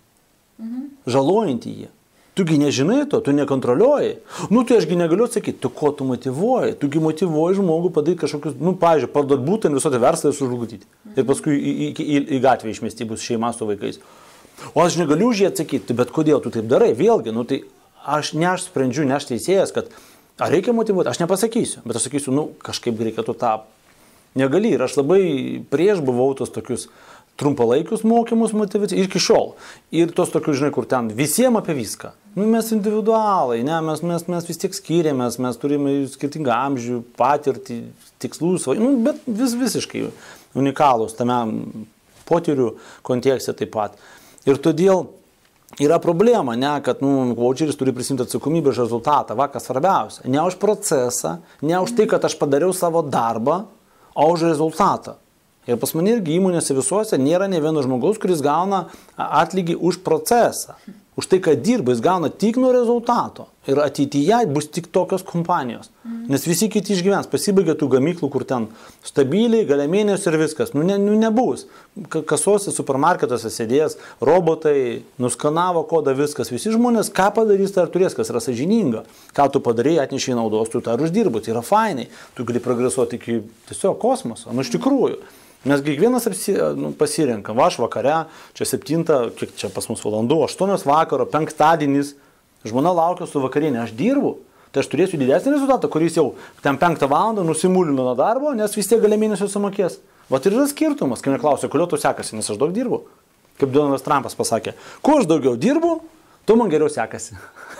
žalojantį jį, tugi nežinai to, tu nekontroliuoji. Tai ašgi negaliu atsakyti, tu ko tu motyvuoji? Tugi motyvuoji žmogų padaryti kažkokius, pavyzdžiui, parduot būtą, investuoti verslą ir sužlugdyti. Ir paskui į gatvę išmesti bus šeima su vaikais. O aš negaliu už jį atsakyti, bet kodėl tu taip darai? Vėlgi, tai aš sprendžiu, ne aš teisėjas, kad ar reikia motyvuoti, aš nepasakysiu, bet aš sakysiu, kažkaip reikėtų tą. Negali ir aš labai prieš buvau tos tokius trumpalaikius mokymus motyvacijos ir iki šiol. Ir tos tokius, žinai, kur ten visiems apie viską. Mes individualai, ne, mes vis tiek skiriamės, mes turime skirtingą amžių, patirtį, tikslus, bet visiškai unikalūs tame potyrių kontekste taip pat. Ir todėl yra problema, ne, kad coacheris turi prisimti atsakomybę už rezultatą, kas svarbiausia. Ne už procesą, ne už tai, kad aš padariau savo darbą, o už rezultatą. Ir pas mane irgi įmonėse visuose nėra ne vieno žmogaus, kuris gauna atlygį už procesą. Už tai, kad dirba, jis gauna tik nuo rezultato. Ir ateityje bus tik tokios kompanijos. Nes visi kiti išgyvens. Pasibaigia tų gamyklų, kur ten stabiliai, gale mėnesio ir viskas. Nebus. Kasose, supermarketuose sėdės, robotai, nuskanavo kodą, viskas. Visi žmonės, ką padarys, tai ar turės, kas yra sąžininga. Ką tu padarėjai, atnešiai naudos, tu tą ir uždirbi. Tai yra fainai. Tu gali progresuoti iki tiesiog kosmoso. Iš tikrųjų. Mes kiekvienas pasirenkam, aš vakare, čia 7, kiek čia pas mus valandų, 8 vakaro, 5-dienis, žmona laukia su vakarienė, aš dirbu, tai aš turėsiu didesnį rezultatą, kuris jau ten 5 valandą nusimulino nuo darbo, nes vis tiek gale mėnesio sumokės. Vat ir yra skirtumas, kai neklausia, kodėl tu sekasi, nes aš daug dirbu. Kaip Donaldas Trumpas pasakė, kuo aš daugiau dirbu, tuo man geriau sekasi.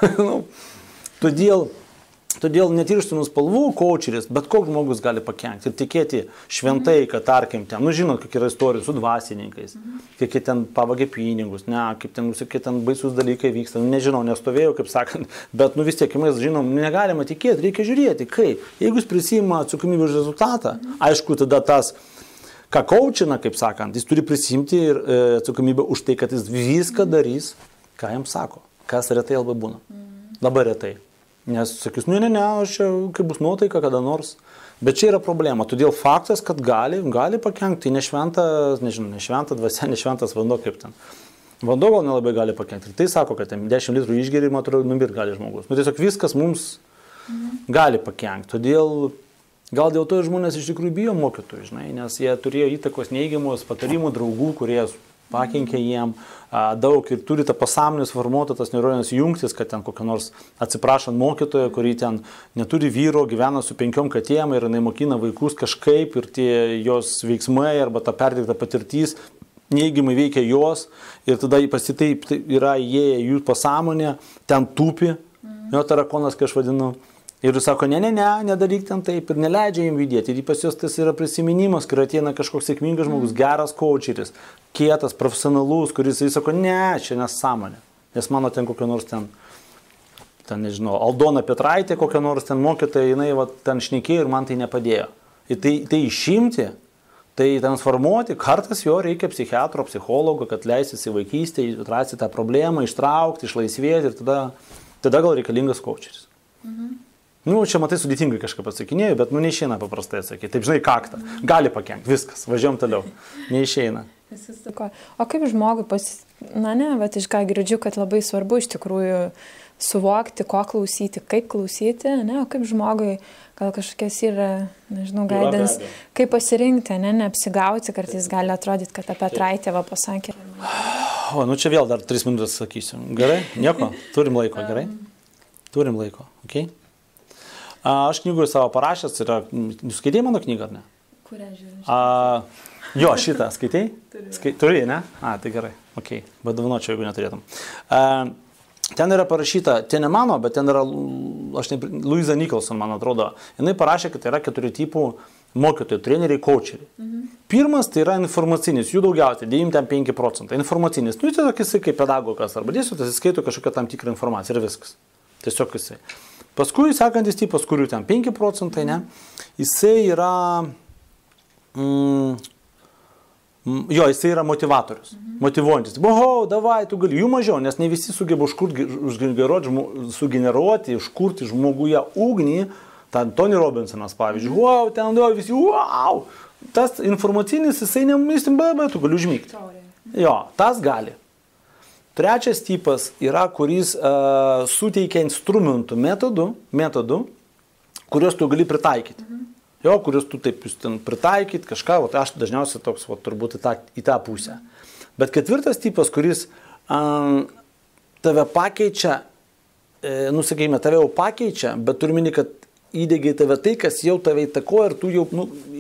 Todėl netirštinų spalvų coacheris, bet koks žmogus gali pakenkti ir tikėti šventai, kad tarkim ten, žinot, kokia yra istorija su dvasininkais, kiek ten pavagė pinigus, kaip ten baisus dalykai vyksta, nežinau, nestovėjau, kaip sakant, bet vis tiek mes žinom, negalima tikėti, reikia žiūrėti, kaip. Jeigu jis prisima atsakomybę už rezultatą, aišku, tada tas, ką coachina, kaip sakant, jis turi prisimti ir atsakomybę už tai, kad jis viską darys, ką jam sako, kas retai labai būna, labai retai. Nes sakys, ne, aš čia, kai bus nuotaika, kada nors. Bet čia yra problema. Todėl faktas, kad gali pakenkti nešventas dvasia, nešventas vanduo kaip ten. Vanduo gal nelabai gali pakenkti. Ir tai sako, kad 10 litrų išgeri, man atrodo, numirt gali žmogus. Tiesiog viskas mums gali pakenkti. Todėl gal dėl to žmonės iš tikrųjų bijo mokytojų, žinai, nes jie turėjo įtakos neigiamos patarimų draugų, kurie pakenkė jiem daug ir turi tą pasąmonės formuotą tas neuroninės jungtis, kad ten kokią nors atsiprašant mokytoją, kurį ten neturi vyro, gyvena su 5 katėm ir jinai mokina vaikus kažkaip ir tie jos veiksmai arba ta perdėta patirtis neigiamai veikia jos ir tada pasitaip yra įėję jų pasąmonė, ten tūpi, jo tarakonas, kai aš vadinu. Ir jis sako, nedaryk ten taip ir neleidžia jam judėti. Ir pas jos tas yra prisiminimas, kai ateina kažkoks sėkmingas žmogus, geras coacheris, kietas, profesionalus, kuris jis sako, čia nesąmonė. Nes mano ten kokia nors ten nežinau, Aldona Petraitė, kokia nors ten mokytoja, jinai ten šnekėjo ir man tai nepadėjo. Ir tai išimti, tai transformuoti, kartais jo reikia psichiatro, psichologo, kad leisis į vaikystę, atrasti tą problemą, ištraukti, išlaisvėti ir tada gal reikalingas coacheris. Čia matai sudėtingai kažką pasakinėjau, bet neišeina paprastai atsakyti. Taip, žinai, kaktą. Gali pakenkti, viskas, važiuojam toliau. Neišeina. O kaip žmogui iš ką girdžiu, kad labai svarbu iš tikrųjų suvokti, ko klausyti, kaip klausyti, o kaip žmogui gal kažkokias yra, nežinau, guidance, kaip pasirinkti, neapsigauti, kartais gali atrodyti, kad apie Petraitę pasakė. Čia vėl dar 3 minutės sakysiu. Gerai? Nieko? Turim laiko, gerai? Turim laiko, okei? Aš knygui savo parašęs, jūs skaitėjai mano knygą, ar ne? Kurią žiūrėjau? Jo, šitą skaitai? Turi, ne? Tai gerai, okei, bet dovanočiau, jeigu neturėtum. Ten yra parašyta, ten ne mano, bet ten yra, Louisa Nicholson, man atrodo, jinai parašė, kad yra 4 tipų mokytojai, treneriai, coacheriai. Pirmas tai yra informacinis, jų daugiausiai, 95%. Informacinis, tiesiog jisai kaip pedagogas arba dėstytojas, jis skaito kažkokią tam tikrą informaciją ir viskas. Tiesiog jisai. Paskui sekantis tipas, kurių ten 5%, jisai yra Jo, jisai yra motivatorius, motivuojantis. Oho, davai, tu gali, jų mažiau, nes ne visi sugeba sugeneruoti, užkurti žmoguje ugnį. Tony Robinsonas, pavyzdžiui, wow, ten visi, wow. Tas informacinis, jisai nemystim, bet tu gali užmygti. Jo, tas gali. Trečias tipas yra, kuris suteikia instrumentų metodų, kuriuos tu gali pritaikyti. Jo, kuriuos tu taip pritaikyti kažką, aš dažniausiai toks, turbūt į tą pusę. Bet ketvirtas tipas, kuris tave pakeičia, sakykime, tave jau pakeičia, bet turiu minį, kad įdėgiai tave tai, kas jau tave įtakoja ir tu jau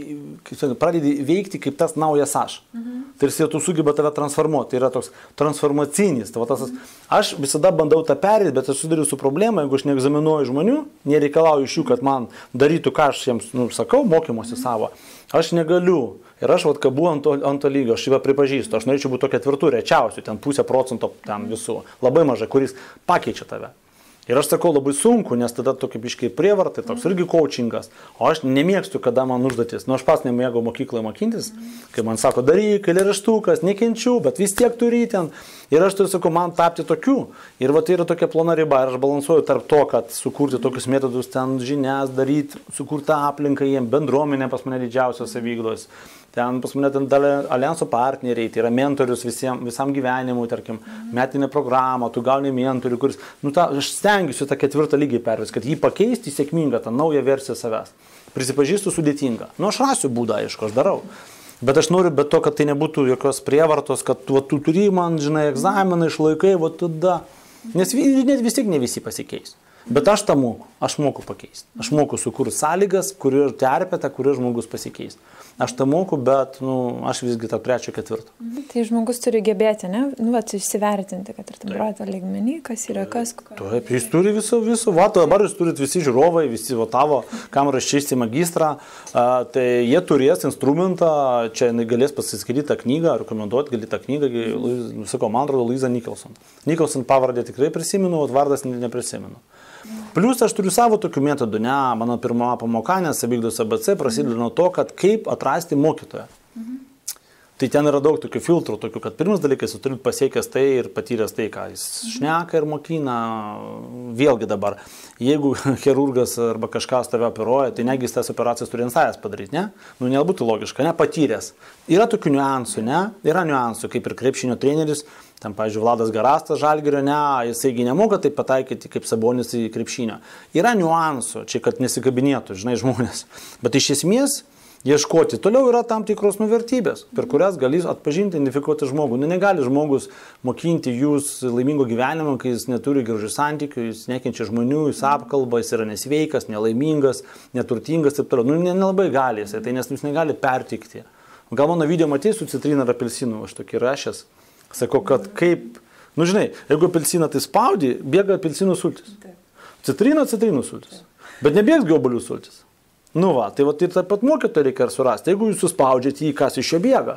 pradedi veikti kaip tas naujas aš. Tarsi tu sugeba tave transformuoti. Tai yra toks transformacinis. Aš visada bandau tą perėti, bet aš susiduriu su problema, jeigu aš neegzaminuoju žmonių, nereikalauju iš jų, kad man darytų, ką aš jiems sakau, mokymosi savo. Aš negaliu. Ir aš kabu ant to lygio, aš šį pripažįstu. Aš norėčiau būti to ketvirtų, rečiausių, ten 0,5% ten visų. Labai mažai, kuris pakeičia tave. Ir aš sakau, labai sunku, nes tada tokia biškai prievartai, toks irgi coachingas. O aš nemėgstu, kada man užduotis. Aš pats nemėgau mokykloje mokintis, kai man sako, daryk, eilėraštukas, nekenčiu, bet vis tiek turi ten. Ir aš turiu, sakau, man tapti tokiu. Ir tai yra tokia plona riba. Ir aš balansuoju tarp to, kad sukurti tokius metodus, ten žinias, daryti, sukurti aplinką jiems, bendruomenė pas mane didžiausiose vykdos. Ten pas mane ten alianso partneriai, tai yra mentorius visam gyvenimui, tarkim, metinė programa, tu gauni mentorių, kuris, aš stengiuosi tą ketvirtą lygį pervesti, kad jį pakeisti sėkmingą, tą naują versiją savęs. Prisipažįstu sudėtinga. Aš rasiu būdą, aišku, aš darau. Bet aš noriu, bet to, kad tai nebūtų jokios prievartos, kad tu turi man, žinai, egzaminą išlaikai, tada. Nes vis tiek ne visi pasikeis. Bet aš tą moku, aš moku pakeisti. Aš moku sukurti sąlygas, kurioje terpėte, kurioje žmogus pasikeis. Aš tą moku, bet aš visgi tą trečio, ketvirto. Tai žmogus turi gebėti, ne? Įsivertinti, kad ir tam proto lygmenį, kas yra kas. Taip, jis turi visų. Dabar jūs turite visi žiūrovai, visi tavo, kam rašysi magistrą, tai jie turės instrumentą, čia galės pasiskaityti tą knygą, rekomenduoti gali tą knygą, sakau, man atrodo, Luisa Nicholson. Nicholson pavardė tikrai prisimenu, o vardas neprisimenu. Plius aš turiu savo tokių metodų, mano pirma pamoka, nes Vykdos ABC prasideda nuo to, kad kaip atrasti mokytoją. Tai ten yra daug tokių filtrų, tokių, kad pirmas dalykas, jūs turite pasiekęs tai ir patyręs tai, ką jis šneka ir mokina. Vėlgi dabar, jeigu chirurgas arba kažkas tave operuoja, tai negi jis tas operacijas turi ant savęs padaryti, ne? Nebūtų logiška, patyręs. Yra tokių niuansų, Yra niuansų, kaip ir krepšinio treneris. Ten, pavyzdžiui, Vladas Garastas Žalgirio, jisai nemoka taip pataikyti kaip Sabonis į krepšinio. Yra niuansų, čia kad nesikabinėtų, žmonės. Bet iš esmės, ieškoti toliau yra tam tikros vertybės, per kurias gali atpažinti, identifikuoti žmogų. Negali žmogus mokinti jūs laimingo gyvenimo, kai jis neturi gražių santykių, jis nekenčia žmonių, jis apkalba, jis yra nesveikas, nelaimingas, neturtingas ir taip toliau. Nelabai gali jisai, tai nes jūs negali pertikti. Gal mano video matys su citrina ir apelsinu, aš tokį rašęs. Sakau, kad kaip, jeigu apelsiną tai spaudi, bėga apelsinų sultis. Citrinų sultis. Bet nebėgs obuolių sultis. Tai ir taip pat mokytoją reikia surasti. Jeigu jūs suspaudžiate jį, kas iš jo bėga.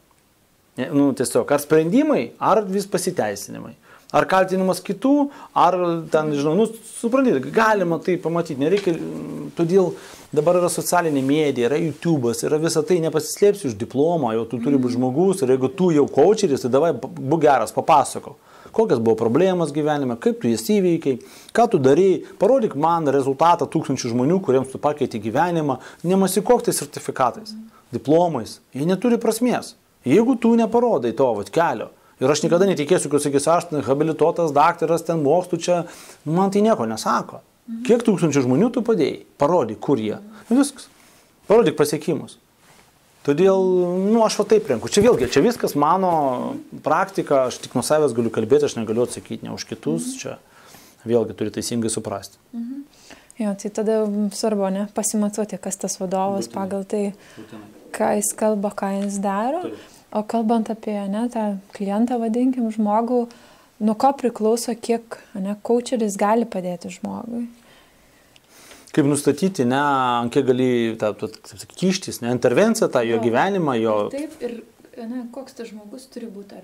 Tiesiog, ar sprendimai, ar vis pasiteisinimai. Ar kaltinimas kitų, ar ten, suprantate, galima tai pamatyti. Nereikia, todėl dabar yra socialinė medija, yra YouTube'as, yra visa tai, nepasislėpsi už diplomą, jau tu turi būti žmogus, ir jeigu tu jau coacheris, tai davai, būk geras, papasakok. Kokias buvo problemas gyvenime, kaip tu jas įveikiai, ką tu darei, parodyk man rezultatą tūkstančių žmonių, kuriems tu pakeiti gyvenimą, nemasikuok tai sertifikatais, diplomais, jie neturi prasmės. Jeigu tu neparodai to kelio, ir aš niekada netikėsiu, kad sakys, aš habilituotas daktaras, ten mokslų čia, man tai nieko nesako. Kiek tūkstančių žmonių tu padėjai? Parodyk, kur jie. Viskas. Parodyk pasiekimus. Todėl, aš taip renku. Čia vėlgi, čia viskas mano praktika, aš tik nuo savęs galiu kalbėti, aš negaliu atsakyti, ne už kitus, čia vėlgi turi teisingai suprasti. Jo, tai tada svarbu, pasimatuoti, kas tas vadovas pagal tai, ką jis kalba, ką jis daro. O kalbant apie tą klientą, vadinkim, žmogų, nuo ko priklauso, kiek coacheris gali padėti žmogui? Kaip nustatyti, ant kiek gali kištis, intervenciją, tą jo gyvenimą, jo... Taip, ir koks tas žmogus turi būti,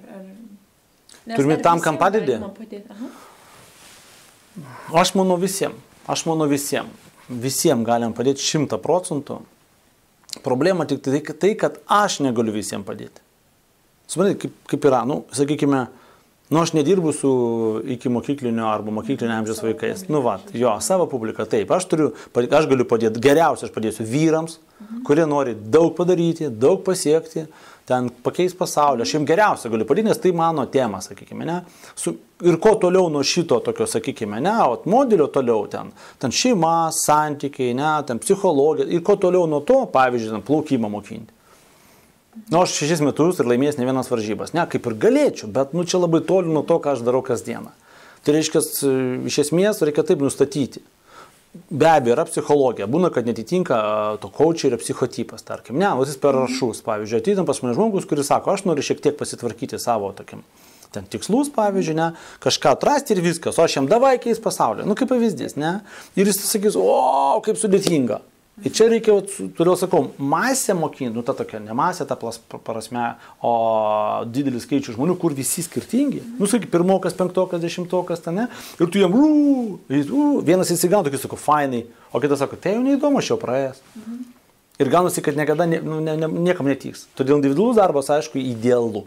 Turime tam, kam padėti? Aš manau visiems. Visiems galim padėti 100%. Problema tik tai, kad aš negaliu visiems padėti. Suprantate, kaip yra, nu, sakykime, nu, aš nedirbu su iki mokyklinio arba mokyklinio amžiaus vaikais. Nu, va, jo, savo publiką, taip, aš galiu padėti, geriausia aš padėsiu vyrams, kurie nori daug padaryti, daug pasiekti, ten pakeis pasaulį, aš jiems geriausia galiu padėti, nes tai mano tema, sakykime, ne. Ir ko toliau nuo šito tokio, sakykime, ne, modelio toliau ten šeima, santykiai, ne, ten psichologija, ir ko toliau nuo to, pavyzdžiui, ten plaukimą mokinti. Nu, aš 6 metus ir laimėjęs ne vienas varžybas. Ne, kaip ir galėčiau, bet nu, čia labai toli nuo to, ką aš darau kasdieną. Tai reiškia, iš esmės reikia taip nustatyti. Be abejo, yra psichologija. Būna, kad netitinka to coacherio psichotipas, tarkim. Ne, jis per rašus. Pavyzdžiui, ateitam pas mane žmogus, kuris sako, aš noriu šiek tiek pasitvarkyti savo, tokiam, ten tikslus, pavyzdžiui, ne, kažką atrasti ir viskas, o aš jam davai keis pasaulį. Nu, kaip pavyzdys, ne. Ir jis sakys, o, kaip sudėtinga. Ir čia reikia, todėl sakau, masė mokinti, nu ta tokia, ne masė, ta prasme, o didelis skaičius žmonių, kur visi skirtingi. Nu, sakai, pirmokas, penktokas, dešimtokas, ten, ne, ir tu jam, vienas įsigauna, tokį sako, fainai, o kitas sako, tai jau neįdomu, aš jau praėjęs. Ir gaunasi, kad niekada niekam netiks. Todėl individualus darbas, aišku, idealu.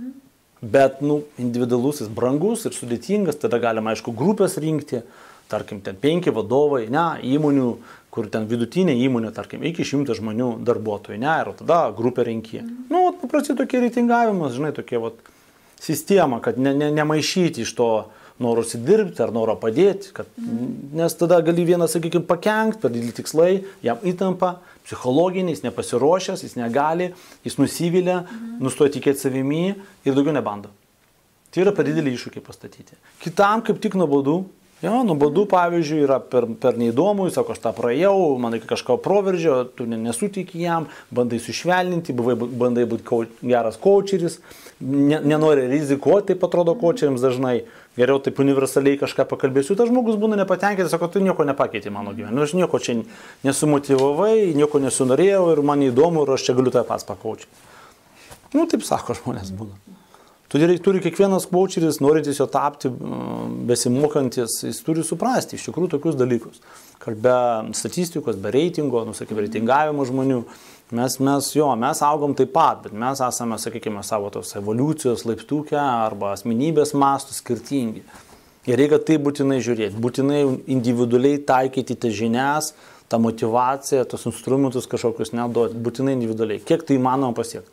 Bet, nu, individualus jis brangus ir sudėtingas, tada galima, aišku, grupės rinkti, tarkim, ten 5 vadovai, ne, įmonių, kur ten vidutinė įmonė, tarkim, iki 100 žmonių darbuotojų, ne, ir tada grupę renki. Nu, paprastai tokie reitingavimas, žinai, tokie, sistema, kad nemaišyti iš to noro įsidirbti ar noro padėti, nes tada gali vienas, sakykime, pakenkti, per didelį tikslai, jam įtampa, psichologiniai, jis nepasiruošęs, jis negali, jis nusivilia, nustoja tikėti savimi ir daugiau nebando. Tai yra per didelį iššūkį pastatyti. Kitam kaip tik nuobodu. Jo, nuobodu, pavyzdžiui, yra per neįdomu, jis sako, aš tą praėjau, man reikia kažko proveržio, tu nesuteiki jam, bandai sušvelninti, bandai būti geras coacheris, nenori rizikuoti, taip atrodo coacheriams dažnai, geriau taip universaliai kažką pakalbėsiu, tas žmogus būna nepatenkintas, sako, tu nieko nepakeitė mano gyvenime, aš nieko čia nesumotyvavai, nieko nesunorėjau ir man įdomu ir aš čia galiu tave pats pakaučyti. Nu, taip sako žmonės būna. Turi kiekvienas coacheris, norintis jo tapti, besimokantis, jis turi suprasti iš tikrųjų tokius dalykus. Kad be statistikos, be reitingo, sakykime, reitingavimo žmonių, mes augom taip pat, bet mes esame, sakykime, savo tos evoliucijos laiptuke arba asmenybės mastų skirtingi. Ir reikia tai būtinai žiūrėti, būtinai individualiai taikyti tas žinias, tą motivaciją, tos instrumentus kažkokius neduoti, būtinai individualiai. Kiek tai įmanoma pasiekti?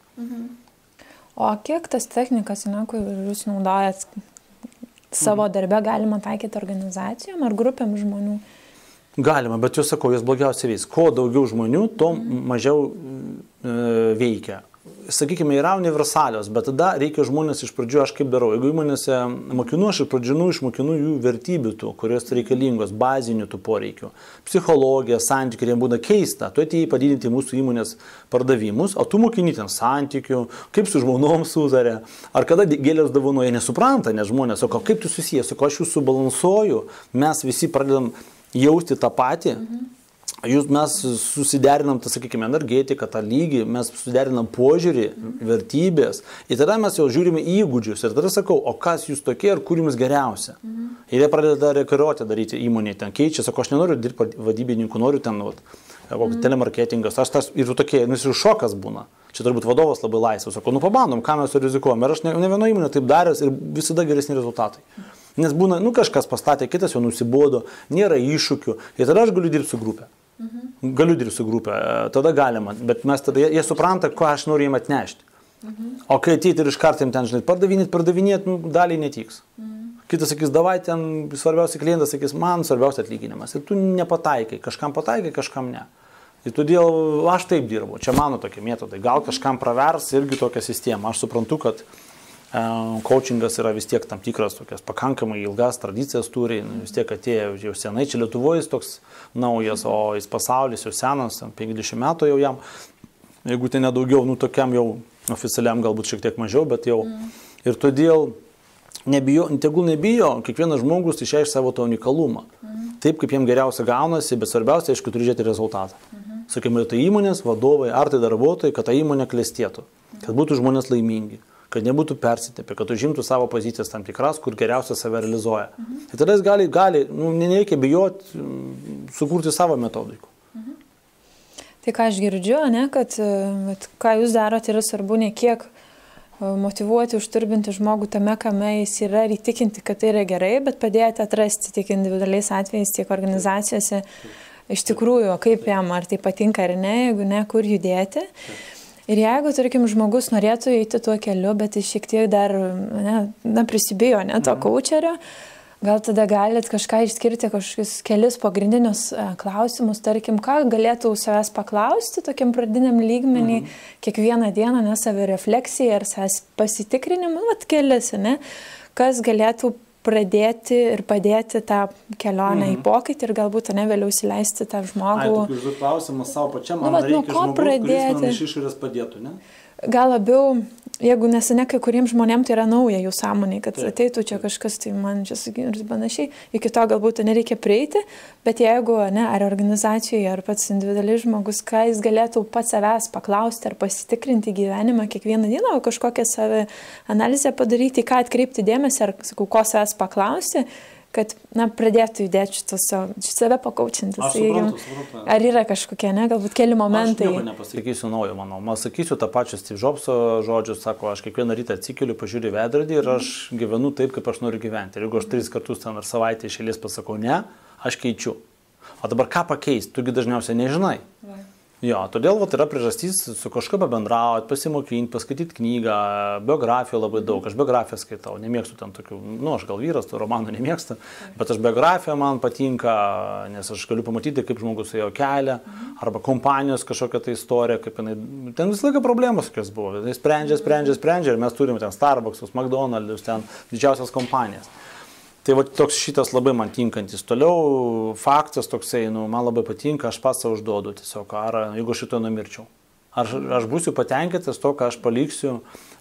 O kiek tas technikas, kur jūs naudojat savo darbe, galima taikyti organizacijom ar grupėm žmonių? Galima, bet jūs sakau, jūs blogiausiai veiks. Kuo daugiau žmonių, to mažiau veikia. Sakykime, yra universalios, bet tada reikia žmonės iš pradžių, aš kaip darau. Jeigu įmonėse mokinu, aš išmokinu jų vertybių tų, kurios reikalingos, bazinių tų poreikių. Psichologija, santykiai, jiems būna keista. Tu atėjai padidinti mūsų įmonės pardavimus, o tu mokini ten santykių, kaip su žmonom sutarė, ar kada gėlės dovanoja, nesupranta, nes žmonės, o kaip tu susijęs, o aš jūs subalansuoju, mes visi pradedam jausti tą patį. Mes susiderinam, sakykime, energetiką, tą lygį, mes susiderinam požiūrį, vertybės, ir tada mes jau žiūrime įgūdžius, ir tada sakau, o kas jūs tokie ir kur jums geriausia. Ir jie pradeda rekruotę daryti įmonėje, ten keičia, sako, aš nenoriu dirbti vadybininku, noriu ten, telemarketingas, ir tokie, nes ir šokas būna. Čia turbūt vadovas labai laisvas, sako, nu pabandom, ką mes rizikuojam, ir aš ne vieno įmonė taip daręs ir visada geresni rezultatai. Nes būna, kažkas pastatė, kitas jau nusibodo, nėra iššūkių, ir tada aš galiu dirbti su grupė. Galiu dirbti su grupė, tada galima, bet mes tada, jie supranta, ko aš noriu jiem atnešti. O kai ateit ir iš karto ten, žinai, pardavinėt, daliai netiks. Kitas sakys, davai ten, svarbiausia klientas sakys, man svarbiausia atlyginimas. Ir tu nepataikai, kažkam pataikai, kažkam ne. Ir todėl aš taip dirbu, čia mano tokie metodai. Gal kažkam pravers irgi tokią sistemą. Aš suprantu, kad coachingas yra vis tiek tam tikras tokias pakankamai ilgas tradicijas turi, vis tiek atėjo jau senai, čia Lietuvoje jis toks naujas, o jis pasaulis jau senas, 50 metų jau jam, jeigu tai nedaugiau, tokiam jau oficialiam galbūt šiek tiek mažiau, bet jau. Ir todėl tegul nebijo, kiekvienas žmogus išreiškia savo tą unikalumą. Taip, kaip jiem geriausia gaunasi, bet svarbiausia, aišku, turi žiūrėti rezultatą. Sakykime, tai įmonės, vadovai, ar tai darbuotojai, kad ta įmonė klestėtų, kad būtų žmonės laimingi, kad nebūtų persitepę, kad užimtų savo pozicijas tam tikras, kur geriausia save realizuoja. Ir tada jis gali nereikia bijoti sukurti savo metodikų. Tai ką aš girdžiu, kad ką jūs darote yra svarbu ne kiek motyvuoti, užturbinti žmogų tame, kame jis yra ir įtikinti, kad tai yra gerai, bet padėti atrasti tiek individualiais atvejais, tiek organizacijose iš tikrųjų, kaip jam, ar tai patinka ar ne, jeigu ne, kur judėti. Ir jeigu, tarkim, žmogus norėtų eiti tuo keliu, bet jis šiek tiek dar prisibijo to kaučerio, gal tada galit kažką išskirti, kažkokius kelis pagrindinius klausimus, tarkim, ką galėtų savęs paklausti tokiam pradiniam lygmenį kiekvieną dieną, savirefleksija ar savęs pasitikrinimą, kelis, kas galėtų pradėti ir padėti tą kelionę į pokytį ir galbūt vėliau įsileisti tą žmogų. Ai, tu klausimas savo pačiam, man reikia žmogus, kuris man iš išorės padėtų, ne? Gal labiau, jeigu nesane, kai kuriems žmonėms tai yra nauja jų sąmonė, kad ateitų čia kažkas, tai man čia ir panašiai, iki to galbūt nereikia prieiti, bet jeigu, ar organizacijoje, ar pats individualiai žmogus, ką jis galėtų pats savęs paklausti ar pasitikrinti gyvenimą kiekvieną dieną, o kažkokią save analizę padaryti, ką atkreipti dėmesį, ar, sakau, ko savęs paklausti, kad, pradėtų judėti save pakaučinti. Aš suprantu. Ar yra kažkokie, galbūt keli momentai? Aš nieko nepasakysiu naujo, manau. Man sakysiu tą pačią Steve Jobso žodžius, sako, aš kiekvieną rytą atsikeliu, pažiūriu veidrodį ir aš gyvenu taip, kaip aš noriu gyventi. Ir jeigu aš 3 kartus ten ar savaitę iš eilės pasakau ne, aš keičiu. O dabar ką pakeisti, tugi dažniausiai nežinai. Jo, todėl yra priežastys su kažkuo pabendrauti, pasimokinti, paskaityti knygą, biografijų labai daug. Aš biografiją skaitau, nemėgstu ten tokių, aš gal vyras, tų romanų nemėgstu, bet aš biografiją man patinka, nes aš galiu pamatyti, kaip žmogus ėjo kelią, arba kompanijos kažkokią tai istoriją, kaip jinai, ten visą laiką problemos kokios buvo, tai sprendžia ir mes turime ten Starbucksus, McDonald's, ten didžiausias kompanijas. Tai toks šitas labai man tinkantis. Toliau faktas toksai, man labai patinka, aš pats savo užduodu tiesiog, ar jeigu šito numirčiau. Ar aš būsiu patenkintas to, ką aš paliksiu,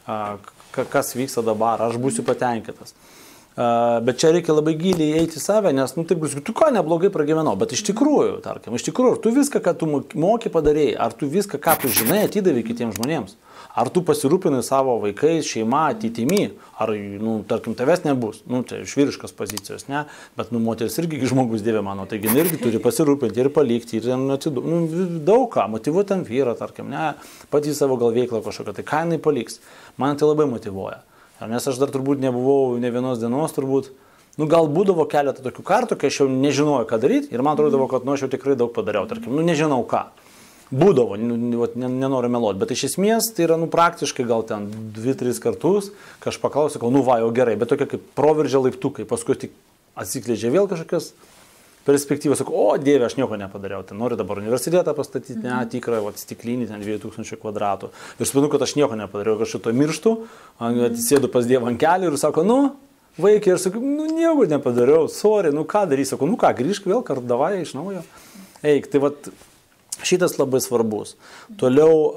kas vyksta dabar, aš būsiu patenkintas. Bet čia reikia labai giliai eiti į save, nes, taip bus, tu ką neblogai pragyvenau, bet iš tikrųjų, tu viską, ką tu moki padarėjai, ar tu viską, ką tu žinai, atidavai kitiems žmonėms. Ar tu pasirūpinai savo vaikais, šeima, ateitimi, ar, tarkim, tavęs nebus, tai iš vyriškos pozicijos, ne, bet, moteris irgi žmogus Dieve mano, taigi irgi turi pasirūpinti ir palikti, ir daug ką, motyvuoti ant vyrą, tarkim, ne, patys savo gal veiklą kažkokią, tai ką jinai paliks, man tai labai motyvuoja, nes aš dar turbūt nebuvau ne vienos dienos, turbūt, gal būdavo keletą tokių kartų, kai aš jau nežinojau, ką daryti, ir man atrodo, kad, aš jau tikrai daug padariau, tarkim, nežinau ką. Būdavo, nenoriu meluoti, bet iš esmės tai yra praktiškai gal ten 2-3 kartus, kai aš paklausiu, jau gerai, bet tokia kaip proveržia laiptukai, paskui tik atsikleidžia vėl kažkokias perspektyvas, sakau, o Dieve, aš nieko nepadariau, ten noriu dabar universitetą pastatyti, tikrą stiklinį, ten 2000 kvadratų. Ir suprantu, kad aš nieko nepadariau, kad aš šito mirštu, atsisėdu pas Dievą ant kelių ir sako, vaikai, ir sakau, nieko nepadariau, sorry, ką darysi, sakau, ką, grįžk vėl, davai iš naujo. Eik, tai šitas labai svarbus. Toliau,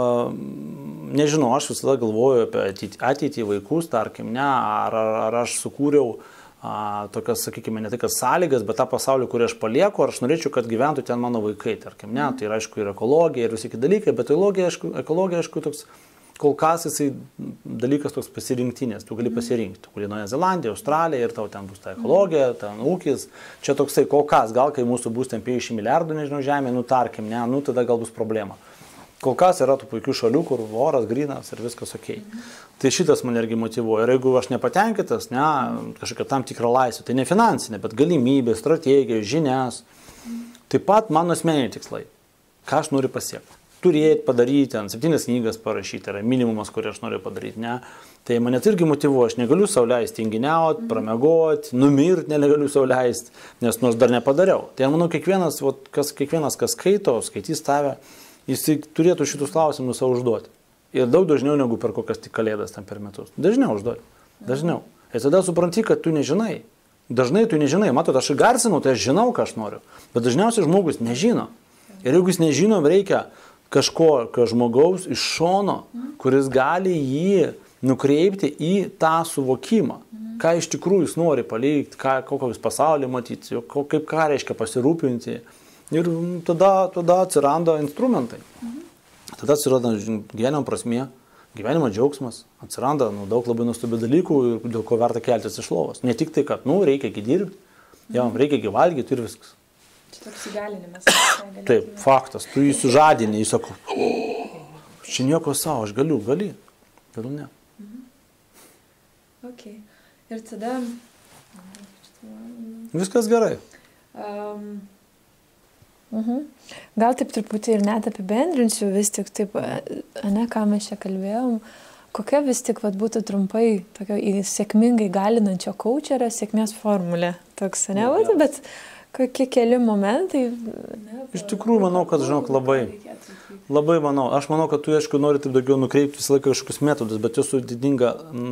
nežinau, aš visada galvoju apie ateitį vaikus, tarkim, ar aš sukūriau tokias, sakykime, ne tai kad sąlygas, bet tą pasaulį, kurį aš palieku, ar aš norėčiau, kad gyventų ten mano vaikai, tarkim, tai yra, aišku, ir ekologija, ir visi kiti dalykai, bet ekologija, aišku, toks, kol kas jisai dalykas toks pasirinktinės, tu gali pasirinkti, tu gali Naująją Zelandiją, Australiją ir tau ten bus ta ekologija, ten ūkis, čia toksai kol kas, gal kai mūsų bus ten 50 milijardų, nežinau, žemė, tarkim, tada gal bus problema. Kol kas yra tų puikių šalių, kur oras grynas ir viskas ok. Tai šitas man irgi motyvuoja. Ir jeigu aš nepatenkintas, kažkokia tam tikra laisvė, tai ne finansinė, bet galimybė, strategija, žinias, taip pat mano asmeniniai tikslai, ką aš noriu pasiekti. Turėti, padaryti, 7 knygas parašyti, yra minimumas, kurį aš noriu padaryti, Tai mane tai irgi motyvuoja, aš negaliu sau leisti tinginiauti, pramegoti, numirti negaliu sau leisti, nes nors dar nepadariau. Tai manau, kiekvienas, kas skaitys tave, jis turėtų šitus klausimus savo užduoti. Ir daug dažniau negu per kokias tik kalėdas tam per metus. Dažniau užduoti. Dažniau. Ir tada supranti, kad tu nežinai. Dažnai tu nežinai. Matot, aš įgarsinu, tai aš žinau, ką aš noriu. Bet dažniausiai žmogus nežino. Ir jeigu jis nežino, reikia kažko žmogaus iš šono, kuris gali jį nukreipti į tą suvokimą. Ką iš tikrųjų jis nori palikti, kokį jis pasaulį matyti, ką reiškia pasirūpinti. Ir tada atsiranda instrumentai. Tada atsiranda gyvenimo prasmė, gyvenimo džiaugsmas, atsiranda daug labai nuostabių dalykų, dėl ko verta keltis iš lovos. Ne tik tai, kad reikia dirbti, jam reikia valgyti ir viskas. Čia toks įgalinimas. Taip, faktas, tu jį sužadini, jis sako, čia nieko savo, aš galiu ne. Okay. Ir tada... Viskas gerai. Gal taip truputį ir net apibendrinsiu, vis tik taip, ką mes čia kalbėjom, kokia vis tik būtų trumpai tokio sėkmingai galinančio kaučerio sėkmės formulė. Toks, nebūtų, bet kokie keli momentai. Iš tikrųjų, manau, kad, žinok, labai manau. Aš manau, kad tu, aišku, nori taip daugiau nukreipti visą laiką kažkokius metodus, bet jos sudėtinga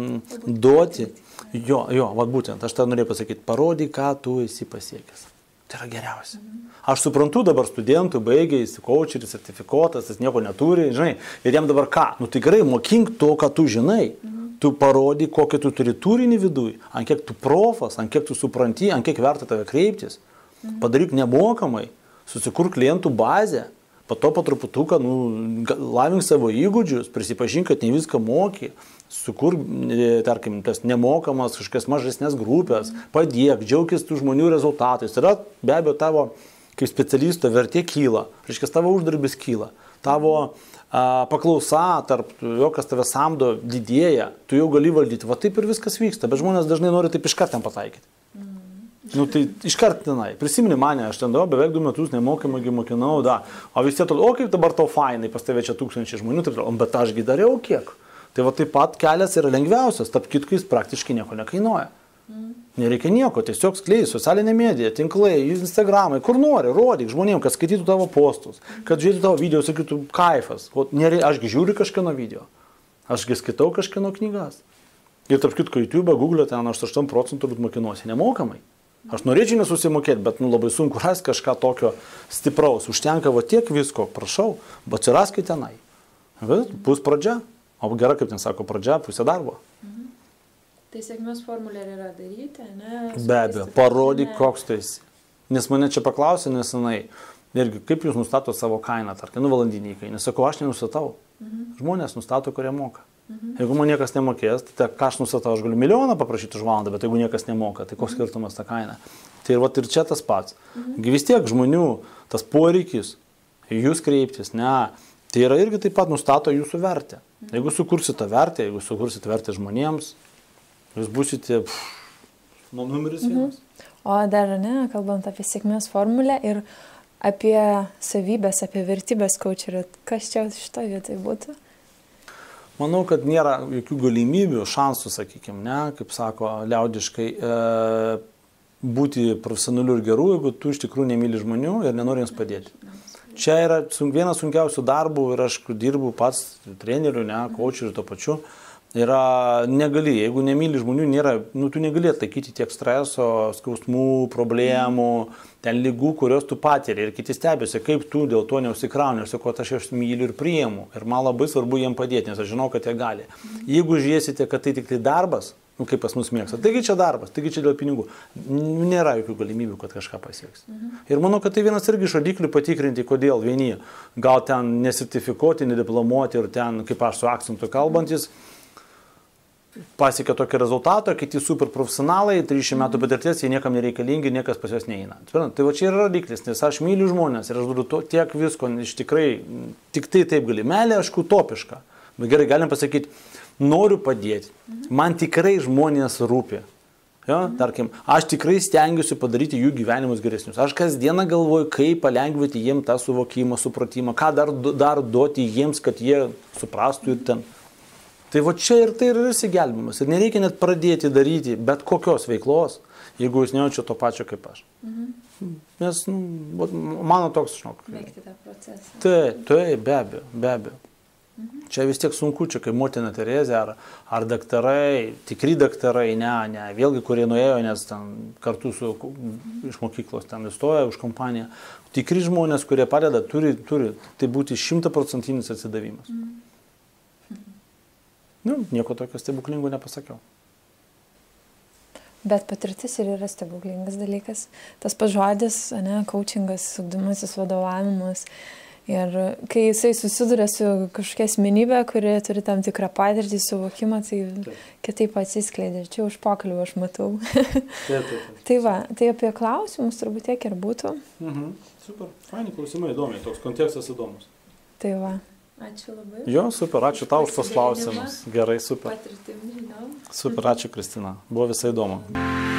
duoti. Jo, būtent, aš tą norėjau pasakyti, parodyk, ką tu esi pasiekęs. Tai yra geriausia. Aš suprantu, dabar studentų baigia, jis kaučeris, sertifikuotas, jis nieko neturi, žinai, ir jam dabar ką? Nu tai gerai, mokink to, ką tu žinai. Tu parodyk, kokį tu turi turinį viduj, ant kiek tu profas, ant kiek tu supranti, ant kiek verta tave kreiptis. Padaryk nemokamai, susikurk klientų bazę, po to po truputuką, lavink savo įgūdžius, prisipažink, kad ne viską moki, sukurk, tarkim, tas nemokamas kažkokias mažesnės grupės, padėk, džiaukis tų žmonių rezultatais. Tai yra be abejo tavo kaip specialisto vertė kyla, reiškia tavo uždarbis kyla, tavo paklausa tarp jo, kas tave samdo, didėja, tu jau gali valdyti, va taip ir viskas vyksta, bet žmonės dažnai nori taip iškart ten pataikyti. Nu tai iškart tenai, prisimeni mane, aš ten beveik 2 metus nemokamai mokinau, o vis tiek, o kaip dabar tau fainai, pas tave čia 1000 žmonių, bet ašgi dariau kiek. Tai va taip pat kelias yra lengviausias, tarp kitko jis praktiškai nieko nekainuoja. Nereikia nieko, tiesiog skleis, socialinė medija, tinklai, Instagramai, kur nori, rodyk žmonėms, kad skaitytų tavo postus, kad žiūrėtų tavo video, sakytų kaifas. Ašgi žiūriu kažkieno video, ašgi skaitau kažkieno knygas. Ir tarp kitko YouTube, Google, ten 8% mokinuosi nemokamai. Aš norėčiau nesusimokėti, bet labai sunku rasti kažką tokio stipraus. Užtenka va tiek visko, prašau, bet atsiraskite tenai. Bus pradžia, o gera, kaip ten sako, pradžia, pusė darbo. Tai sėkmės formulė yra daryti, ne? Be abejo, parodyk, koks tu esi. Nes mane čia paklausė nesenai, irgi, kaip jūs nustato savo kainą, tarkim, valandinį įkainį. Sakau, aš nenustatau. Žmonės nustato, kurie moka. Jeigu man niekas nemokės, tai ką aš nustatau, aš galiu 1 milijoną paprašyti už valandą, bet jeigu niekas nemoka, tai koks skirtumas ta kaina. Tai ir čia tas pats. Vis tiek žmonių tas poreikis, jūs kreiptis, ne, tai yra irgi taip pat nustato jūsų vertę. Jeigu sukursite vertę žmonėms, jūs būsite numeris 1. O dar, kalbant apie sėkmės formulę ir apie savybės, apie vertybės kaučerio, kas čia šitoje vietoje būtų? Manau, kad nėra jokių galimybių, šansų, sakykime, kaip sako liaudiškai, būti profesionaliu ir geru, jeigu tu iš tikrųjų nemyli žmonių ir nenori jiems padėti. Čia yra vienas sunkiausių darbų ir aš dirbu pats treneriu, kaučeriu to pačiu. Negali, jeigu nemyli žmonių, tu negali atlaikyti tiek streso, skausmų, problemų, ten lygų, kurios tu patiri ir kiti stebėsi, kaip tu dėl to neusikrauni, kad aš juos myliu ir priimu ir man labai svarbu jiem padėti, nes aš žinau, kad jie gali. Jeigu žiūrėsite, kad tai tik tai darbas, kaip pas mus mėgsta, taigi čia darbas, taigi čia dėl pinigų, nėra jokių galimybių, kad kažką pasieks. Ir manau, kad tai vienas irgi iš rodiklių patikrinti, kodėl vieni gal ten nesertifikuoti, nediplomuoti ir ten, kaip aš su akcentu kalbantis, pasiekia tokį rezultatą, kiti super profesionalai, 30 metų patirties, jie niekam nereikalingi, niekas pas juos neina. Tai va čia yra rodiklis, nes aš myliu žmonės ir aš duodu tiek visko, iš tikrai, tik tai taip gali. Meilė, aišku, utopiška. Bet gerai, galim pasakyti, noriu padėti. Man tikrai žmonės rūpi. Tarkim, aš tikrai stengiuosi padaryti jų gyvenimus geresnius. Aš kasdieną galvoju, kaip palengvinti jiems tą suvokimą, supratimą, ką dar duoti jiems, kad jie suprastų ir ten. Tai va čia ir tai yra išsigelbimas. Ir nereikia net pradėti daryti bet kokios veiklos, jeigu jūs nejaučia to pačio kaip aš. Nes, mano toks, žinok. Veikti tą procesą. Tai, be abejo. Čia vis tiek sunku, čia kaip motina Terezė, ar daktarai, tikri daktarai, ne, vėlgi, kurie nuėjo, nes ten kartu iš mokyklos ten įstoja už kompaniją. Tikri žmonės, kurie padeda, turi tai būti 100% atsidavimas. Nieko tokio stebuklingo nepasakiau. Bet patirtis ir yra stebuklingas dalykas. Tas pažodis, coachingas, ugdomasis vadovavimas. Ir kai jisai susiduria su kažkokia asmenybė, kuri turi tam tikrą patirtį, suvokimą, tai kitaip atsiskleidė. Čia už pokalbį aš matau. Tai va, tai apie klausimus turbūt tiek ir būtų. Super, faini klausimai, įdomiai, toks kontekstas įdomus. Tai va. Ačiū labai. Jo, super, ačiū tau už tos klausimus. Gerai, super. Patirtim žiniom. Super, ačiū Kristina. Buvo visai įdomu.